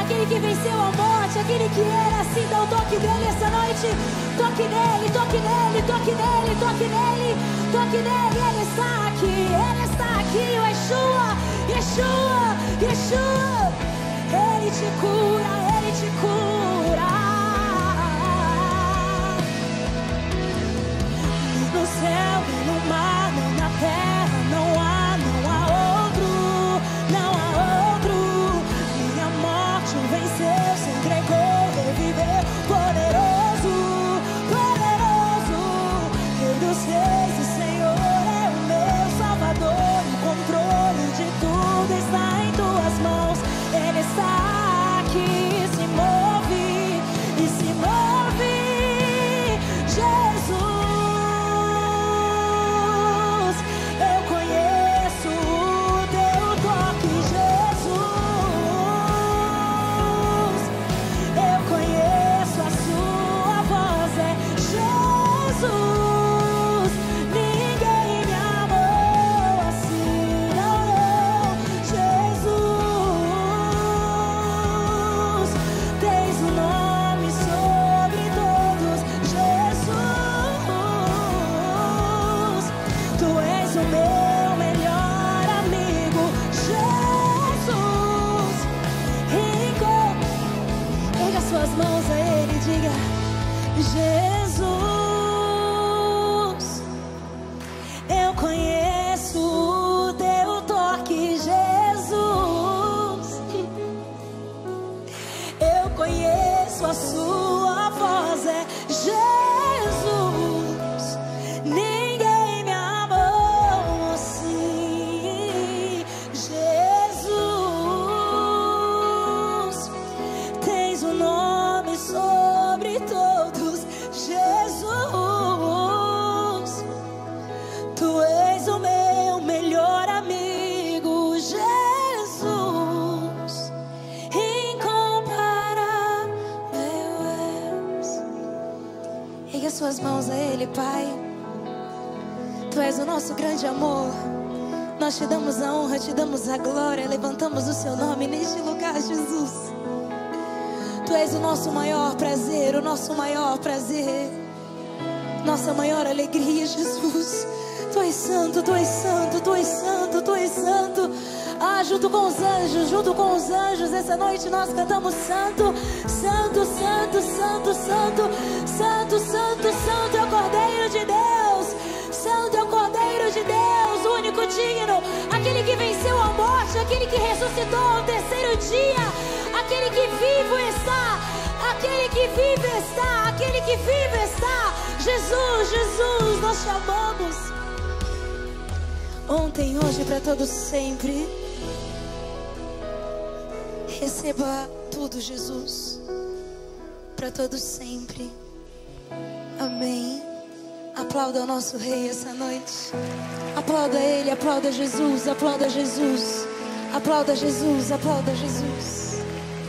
aquele que venceu a morte, aquele que era assim. Dá o toque dele essa noite. Toque nele, toque nele, toque nele, toque nele, toque nele. Ele está aqui, o Yeshua, Yeshua, Yeshua. Ele te cura, ele te cura. No céu e no mar, nem na terra, não há outro, não há outro. Minha morte venceu, se entregou, reviveu, poderoso, poderoso. Rei dos reis, o Senhor é o meu Salvador. O controle de tudo está em tuas mãos. Ele está aqui, se move e se move. Jesus, eu conheço o teu toque. Jesus, eu conheço a sua voz. É Jesus, ninguém me amou assim, não. Jesus, tens o nome sobre todos. Jesus, tu és o meu melhor amigo. Jesus, erga suas mãos a ele e diga: Jesus, eu conheço o teu toque. Jesus, eu conheço a sua voz. É Jesus, ninguém me amou assim. Jesus, tens um nome sobre todos. Jesus, tu és o meu melhor amigo. Jesus, incomparável és. Erga suas mãos a ele, Pai. Tu és o nosso grande amor. Nós te damos a honra, te damos a glória. Levantamos o seu nome neste lugar, Jesus. Tu és o nosso maior prazer, o nosso maior prazer, nossa maior alegria, Jesus. Tu és santo, tu és santo, tu és santo, tu és santo. Junto com os anjos, essa noite nós cantamos santo, santo, santo, santo, santo, santo, santo, santo é o Cordeiro de Deus. Santo é o Cordeiro de Deus, o único digno, aquele que venceu a morte, aquele que ressuscitou ao terceiro dia, aquele que vivo está, aquele que vive está, aquele que vive está. Jesus, Jesus, nós te amamos. Ontem, hoje, para todos sempre. Receba tudo, Jesus, para todos sempre. Amém. Aplauda o nosso Rei essa noite. Aplauda Ele, aplauda Jesus, aplauda Jesus, aplauda Jesus, aplauda Jesus.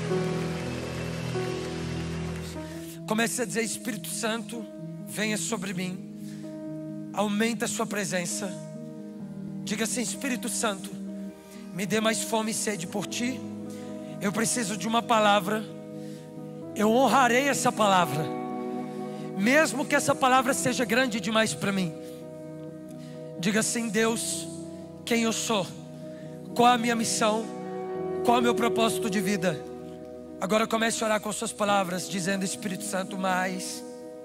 Comece a dizer: Espírito Santo, venha sobre mim, aumenta a sua presença. Diga assim: Espírito Santo, me dê mais fome e sede por ti. Eu preciso de uma palavra. Eu honrarei essa palavra, mesmo que essa palavra seja grande demais para mim. Diga assim: Deus, quem eu sou, qual a minha missão, qual o meu propósito de vida. Agora comece a orar com suas palavras, dizendo: Espírito Santo, mais.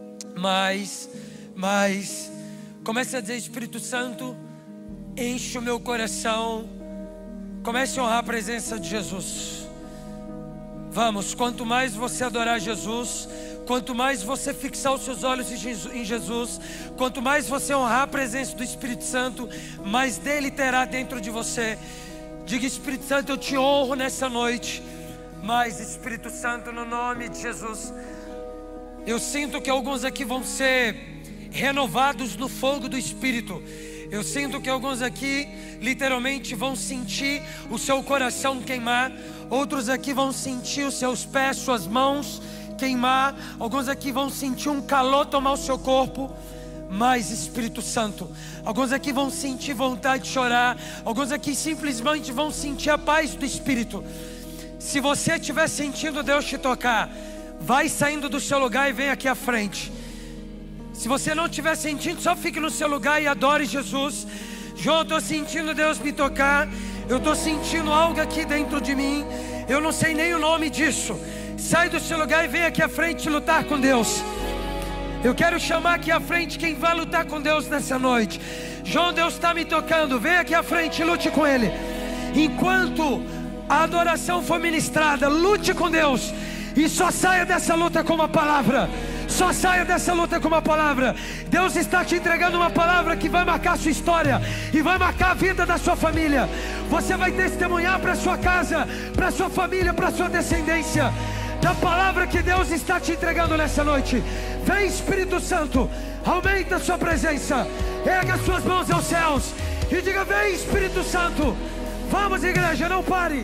Comece a dizer: Espírito Santo, enche o meu coração. Comece a honrar a presença de Jesus. Vamos, quanto mais você adorar Jesus, quanto mais você fixar os seus olhos em Jesus, quanto mais você honrar a presença do Espírito Santo, mais dele terá dentro de você. Diga: Espírito Santo, eu te honro nessa noite. Mais, Espírito Santo, no nome de Jesus. Eu sinto que alguns aqui vão ser renovados no fogo do Espírito. Eu sinto que alguns aqui literalmente vão sentir o seu coração queimar. Outros aqui vão sentir os seus pés, suas mãos queimar. Alguns aqui vão sentir um calor tomar o seu corpo. Mais, Espírito Santo, alguns aqui vão sentir vontade de chorar. Alguns aqui simplesmente vão sentir a paz do Espírito. Se você estiver sentindo Deus te tocar, vai saindo do seu lugar e vem aqui à frente. Se você não estiver sentindo, só fique no seu lugar e adore Jesus. João, eu estou sentindo Deus me tocar. Eu estou sentindo algo aqui dentro de mim. Eu não sei nem o nome disso. Sai do seu lugar e vem aqui à frente lutar com Deus. Eu quero chamar aqui à frente quem vai lutar com Deus nessa noite. João, Deus está me tocando. Vem aqui à frente e lute com Ele. Enquanto a adoração for ministrada, lute com Deus. E só saia dessa luta com uma palavra. Só saia dessa luta com uma palavra. Deus está te entregando uma palavra que vai marcar a sua história e vai marcar a vida da sua família. Você vai testemunhar para sua casa, para sua família, para sua descendência, da palavra que Deus está te entregando nessa noite. Vem, Espírito Santo, aumenta a sua presença. Erga as suas mãos aos céus e diga: vem, Espírito Santo. Vamos, igreja, não pare.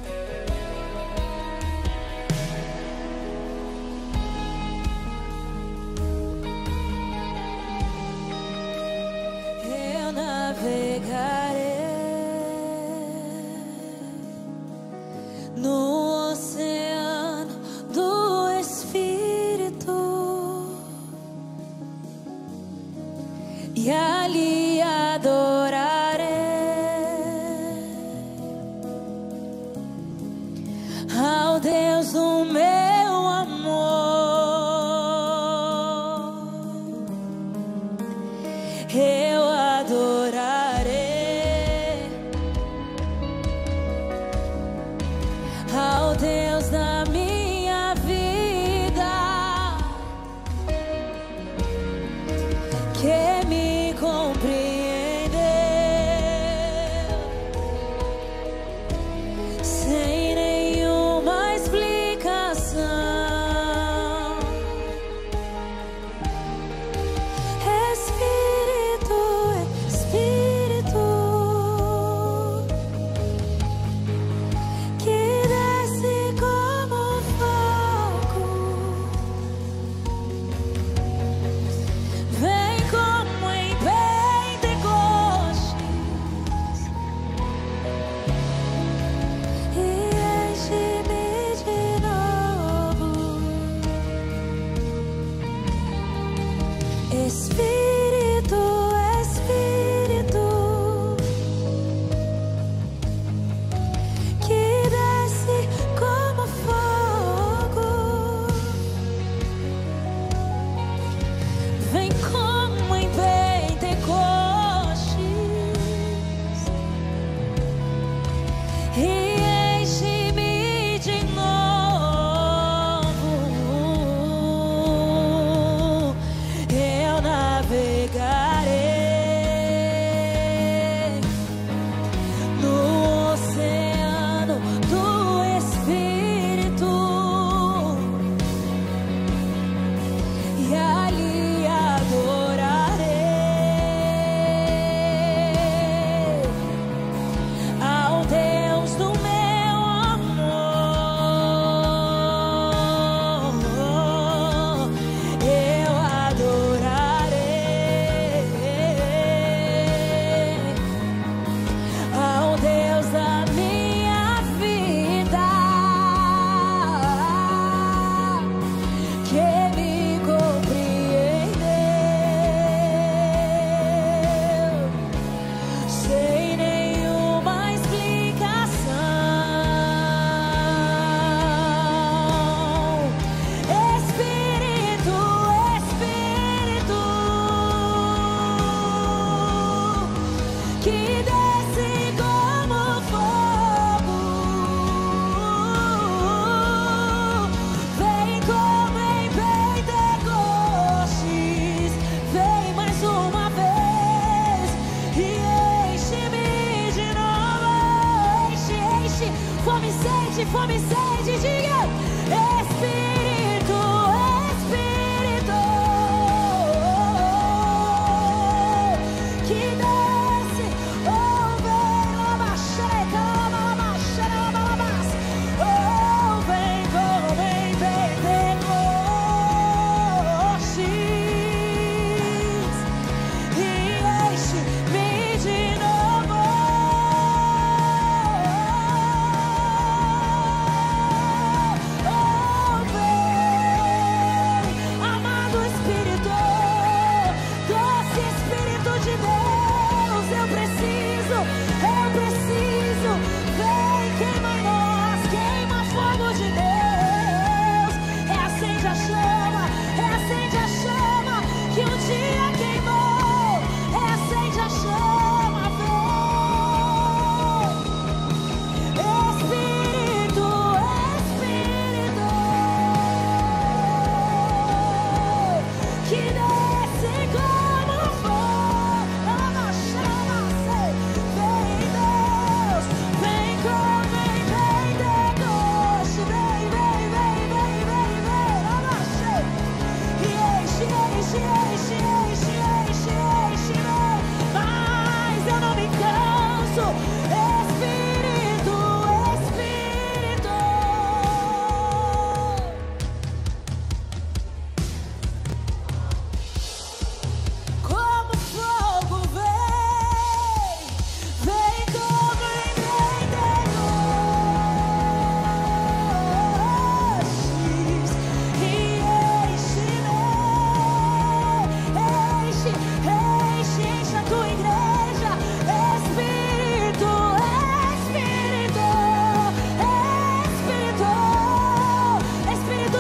Eu navegarei no oceano do Espírito e ali adorarei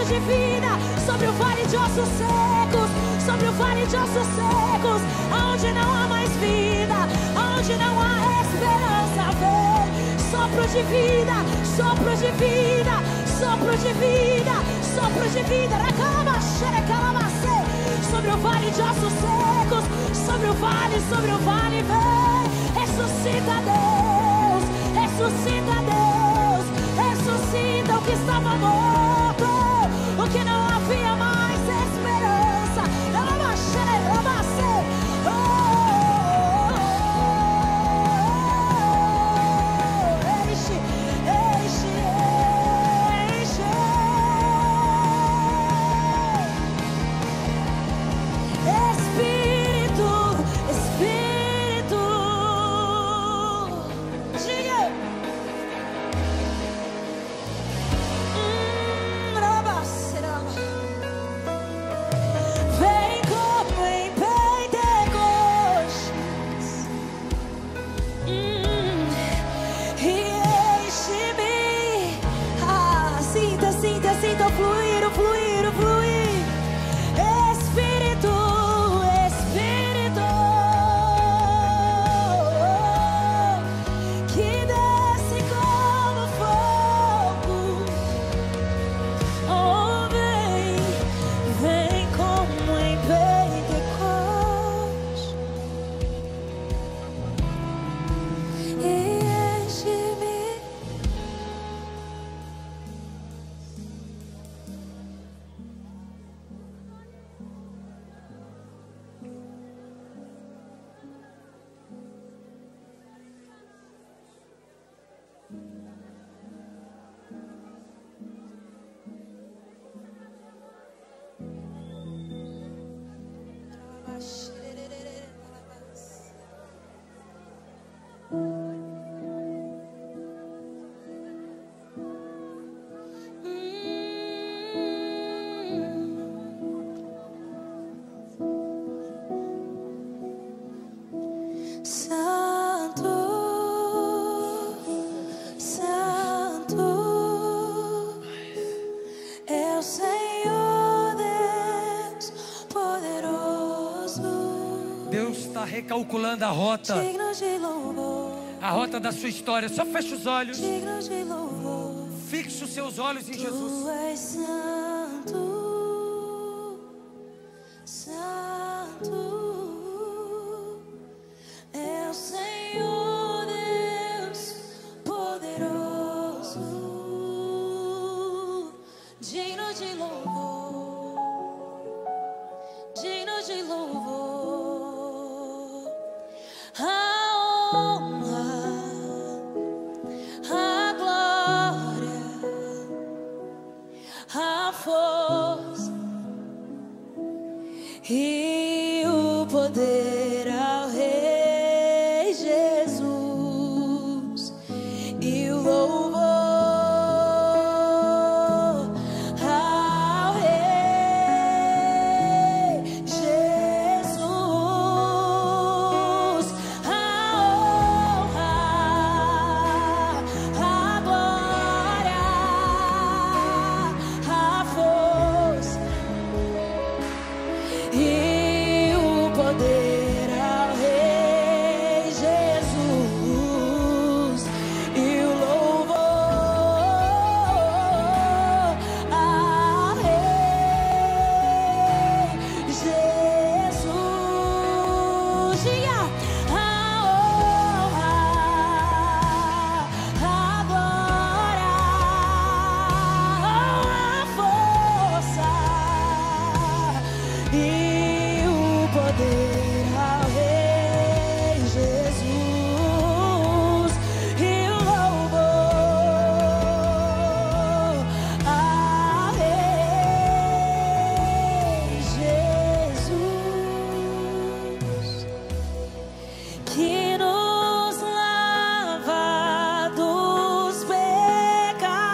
de vida, sobre o vale de ossos secos, sobre o vale de ossos secos, aonde não há mais vida, aonde não há esperança, vem. Sopro de vida, sopro de vida, sopro de vida, sopro de vida, sobre o vale de ossos secos, sobre o vale, vem. Ressuscita Deus, ressuscita Deus, ressuscita o que estava morto, o que não havia mais esperança. Recalculando a rota da sua história. Só fecha os olhos, fixe os seus olhos em Jesus. Tu és santo, santo, é o Senhor Deus poderoso, digno de louvor, digno de louvor. A honra, a glória, a força e o poder ao Rei Jesus e o louvor ao Rei Jesus.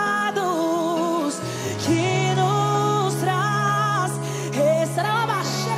Que nos traz,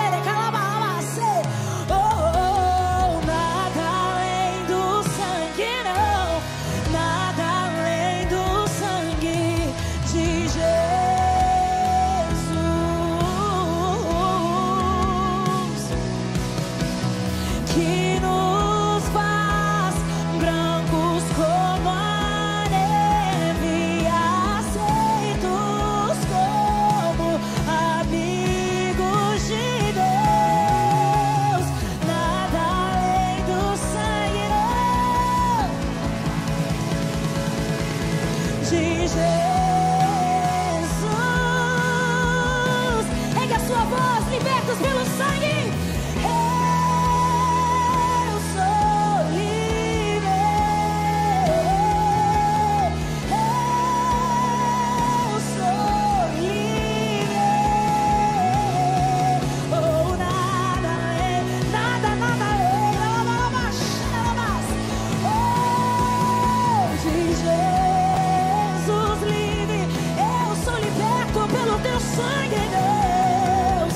libertos pelo sangue. Eu sou livre. Eu sou livre. Oh, nada além, nada além. Oh, de Jesus livre. Eu sou liberto pelo teu sangue, Deus.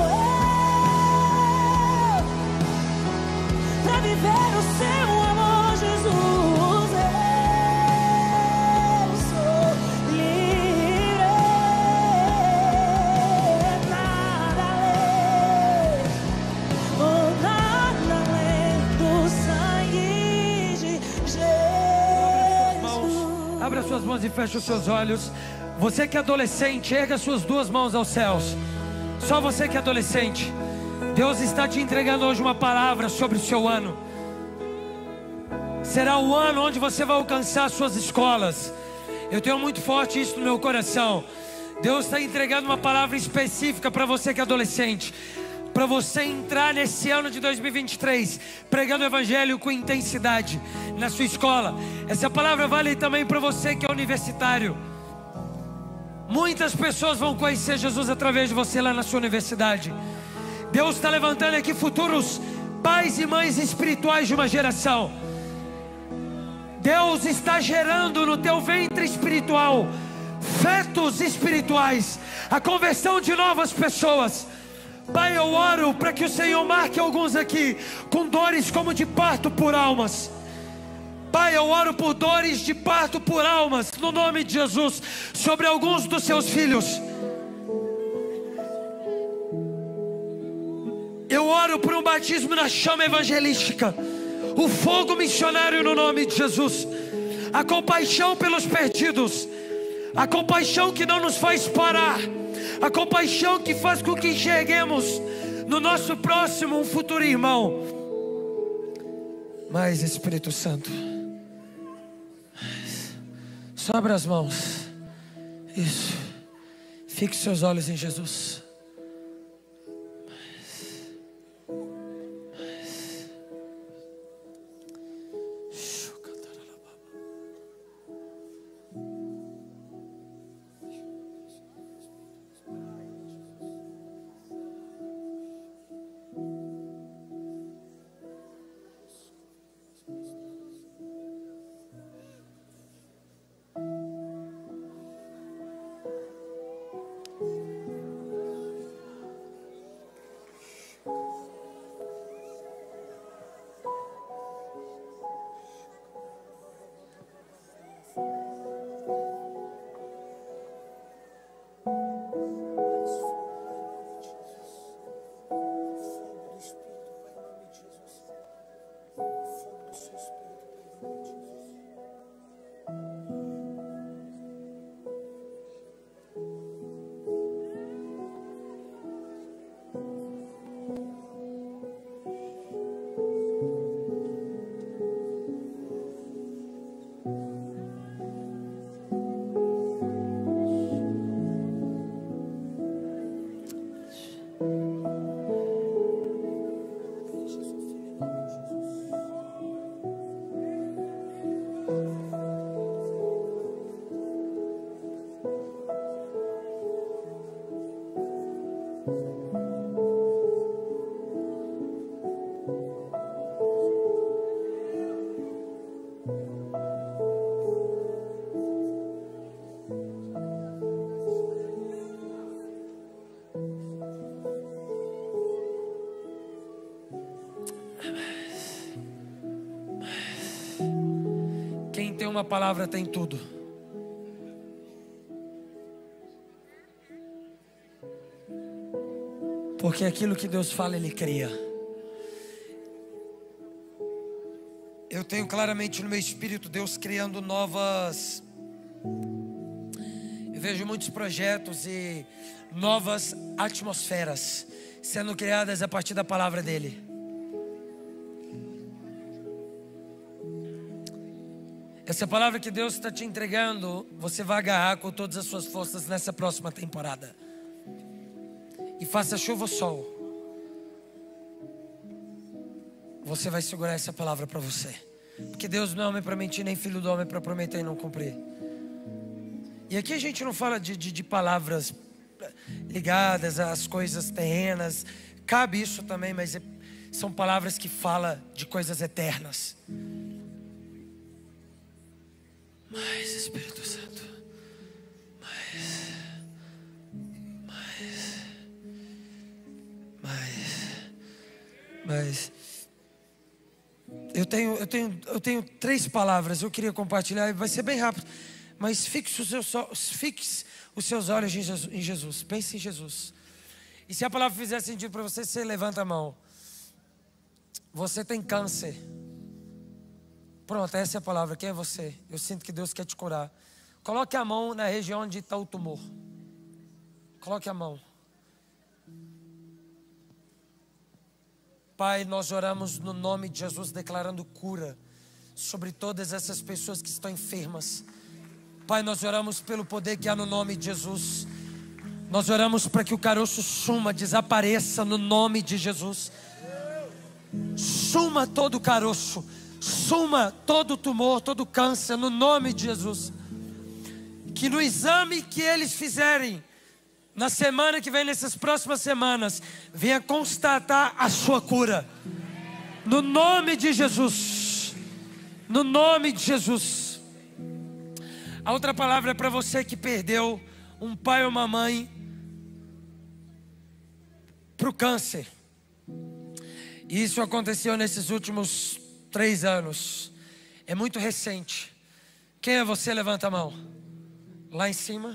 Pra viver o seu amor, Jesus. Eu sou livre. Nada além, oh, nada além do sangue de Jesus. Abra suas mãos e feche os seus olhos. Você que é adolescente, erga suas duas mãos aos céus. Só você que é adolescente. Deus está te entregando hoje uma palavra sobre o seu ano. Será o ano onde você vai alcançar suas escolas. Eu tenho muito forte isso no meu coração. Deus está entregando uma palavra específica para você que é adolescente, para você entrar nesse ano de 2023 pregando o evangelho com intensidade na sua escola. Essa palavra vale também para você que é universitário. Muitas pessoas vão conhecer Jesus através de você lá na sua universidade. Deus está levantando aqui futuros pais e mães espirituais de uma geração. Deus está gerando no teu ventre espiritual fetos espirituais, a conversão de novas pessoas. Pai, eu oro para que o Senhor marque alguns aqui com dores como de parto por almas. Pai, eu oro por dores de parto por almas, no nome de Jesus, sobre alguns dos seus filhos. Eu oro por um batismo na chama evangelística, o fogo missionário no nome de Jesus, a compaixão pelos perdidos, a compaixão que não nos faz parar, a compaixão que faz com que enxerguemos no nosso próximo um futuro irmão. Mas Espírito Santo, só abra as mãos. Isso. Fixe seus olhos em Jesus. Quem tem uma palavra tem tudo. Porque aquilo que Deus fala, Ele cria. Eu tenho claramente no meu espírito Deus criando novas. Eu vejo muitos projetos e novas atmosferas sendo criadas a partir da palavra dEle. Essa palavra que Deus está te entregando, você vai agarrar com todas as suas forças nessa próxima temporada. e faça chuva ou sol, você vai segurar essa palavra para você. Porque Deus não é homem para mentir, nem filho do homem para prometer e não cumprir. E aqui a gente não fala de palavras ligadas às coisas terrenas. Cabe isso também, mas são palavras que falam de coisas eternas. Mais Espírito Santo, mais. Eu tenho 3 palavras. Eu queria compartilhar. Vai ser bem rápido. Mas fixe os seus olhos em Jesus. Pense em Jesus. E se a palavra fizer sentido para você, você levanta a mão. Você tem câncer. Pronto, essa é a palavra. Quem é você? Eu sinto que Deus quer te curar. Coloque a mão na região onde está o tumor. Coloque a mão. Pai, nós oramos no nome de Jesus, declarando cura sobre todas essas pessoas que estão enfermas. Pai, nós oramos pelo poder que há no nome de Jesus. Nós oramos para que o caroço suma, desapareça no nome de Jesus. Suma todo o caroço, suma todo o tumor, todo o câncer no nome de Jesus. Que no exame que eles fizerem na semana que vem, nessas próximas semanas, venha constatar a sua cura. No nome de Jesus. No nome de Jesus. A outra palavra é para você que perdeu um pai ou uma mãe para o câncer. E isso aconteceu nesses últimos 3 anos. É muito recente. Quem é você? Levanta a mão. Lá em cima.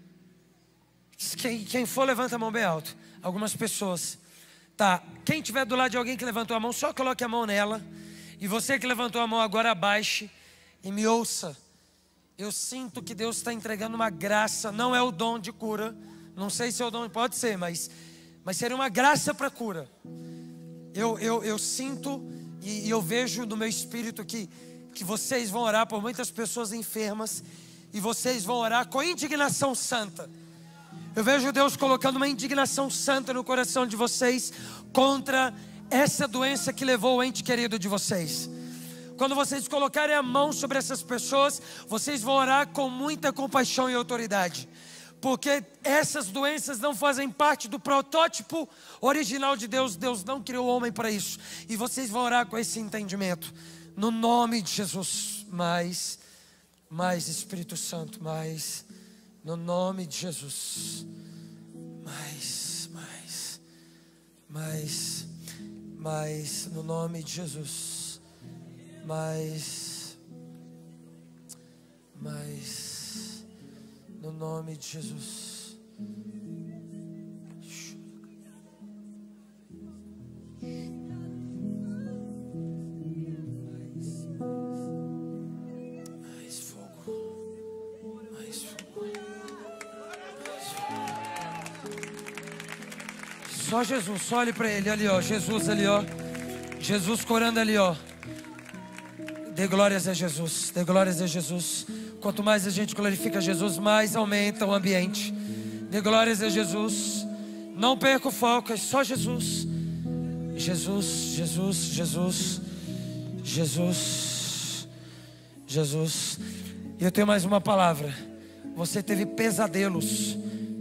Quem for, levanta a mão bem alto. Algumas pessoas. Tá, quem estiver do lado de alguém que levantou a mão, só coloque a mão nela. E você que levantou a mão agora, abaixe e me ouça. Eu sinto que Deus está entregando uma graça. Não é o dom de cura. Não sei se é o dom, pode ser, mas seria uma graça para cura. Eu sinto e eu vejo no meu espírito que vocês vão orar por muitas pessoas enfermas. E vocês vão orar com indignação santa. Eu vejo Deus colocando uma indignação santa no coração de vocês contra essa doença que levou o ente querido de vocês. Quando vocês colocarem a mão sobre essas pessoas, vocês vão orar com muita compaixão e autoridade. Porque essas doenças não fazem parte do protótipo original de Deus. Deus não criou o homem para isso. E vocês vão orar com esse entendimento. No nome de Jesus. Mais Espírito Santo, mais. No nome de Jesus. Mais. No nome de Jesus. Mais. No nome de Jesus. Mais fogo. Mais fogo. Só Jesus, só olhe para ele ali, ó. Jesus ali, ó. Jesus curando ali, ó. Dê glórias a Jesus. Dê glórias a Jesus. Quanto mais a gente glorifica Jesus, mais aumenta o ambiente. Dê glórias a Jesus. Não perca o foco, é só Jesus. Jesus, Jesus, Jesus. Jesus. Jesus. E eu tenho mais uma palavra. Você teve pesadelos.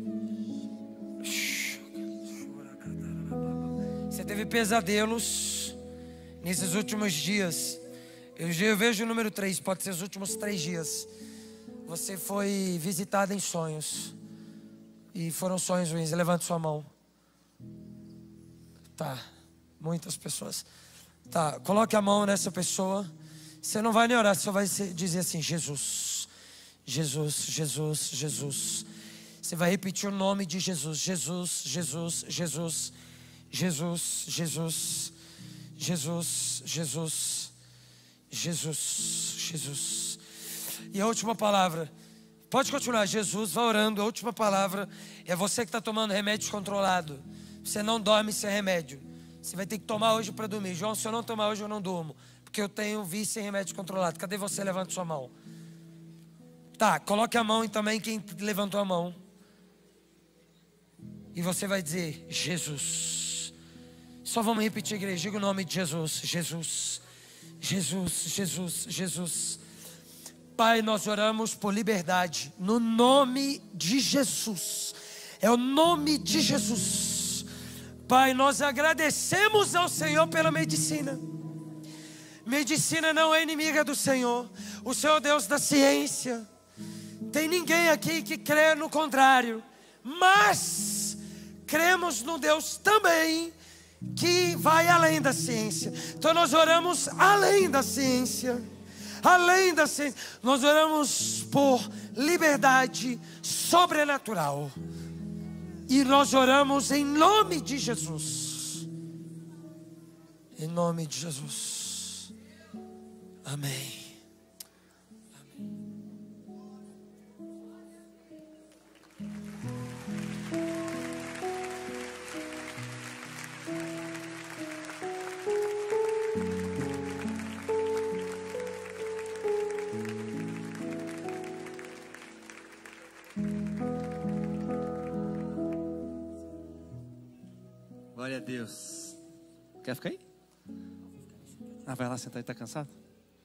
Você teve pesadelos nesses últimos dias. Eu vejo o número 3, pode ser os últimos 3 dias. Você foi visitado em sonhos. E foram sonhos ruins. Levante sua mão. Tá, muitas pessoas. Tá, coloque a mão nessa pessoa. Você não vai nem orar, você só vai dizer assim: Jesus, Jesus, Jesus, Jesus. Você vai repetir o nome de Jesus. Jesus, Jesus, Jesus. Jesus, Jesus. Jesus, Jesus. Jesus, Jesus. E a última palavra, pode continuar, Jesus, vai orando. A última palavra é você que está tomando remédio controlado. Você não dorme sem remédio. Você vai ter que tomar hoje para dormir. João, se eu não tomar hoje eu não durmo, porque eu tenho vício em remédio controlado. Cadê você? Levanta sua mão. Tá, coloque a mão e também quem levantou a mão. E você vai dizer: Jesus. Só vamos repetir, igreja. Diga o nome de Jesus. Jesus. Jesus, Jesus, Jesus. Pai, nós oramos por liberdade, no nome de Jesus. É o nome de Jesus. Pai, nós agradecemos ao Senhor pela medicina. Medicina não é inimiga do Senhor. O Senhor é o Deus da ciência. Tem ninguém aqui que crê no contrário. Mas cremos no Deus também que vai além da ciência. Então nós oramos além da ciência. Além da ciência. Nós oramos por liberdade sobrenatural. E nós oramos em nome de Jesus. Em nome de Jesus. Amém. Glória a Deus. Quer ficar aí? Ah, vai lá sentar e tá cansado?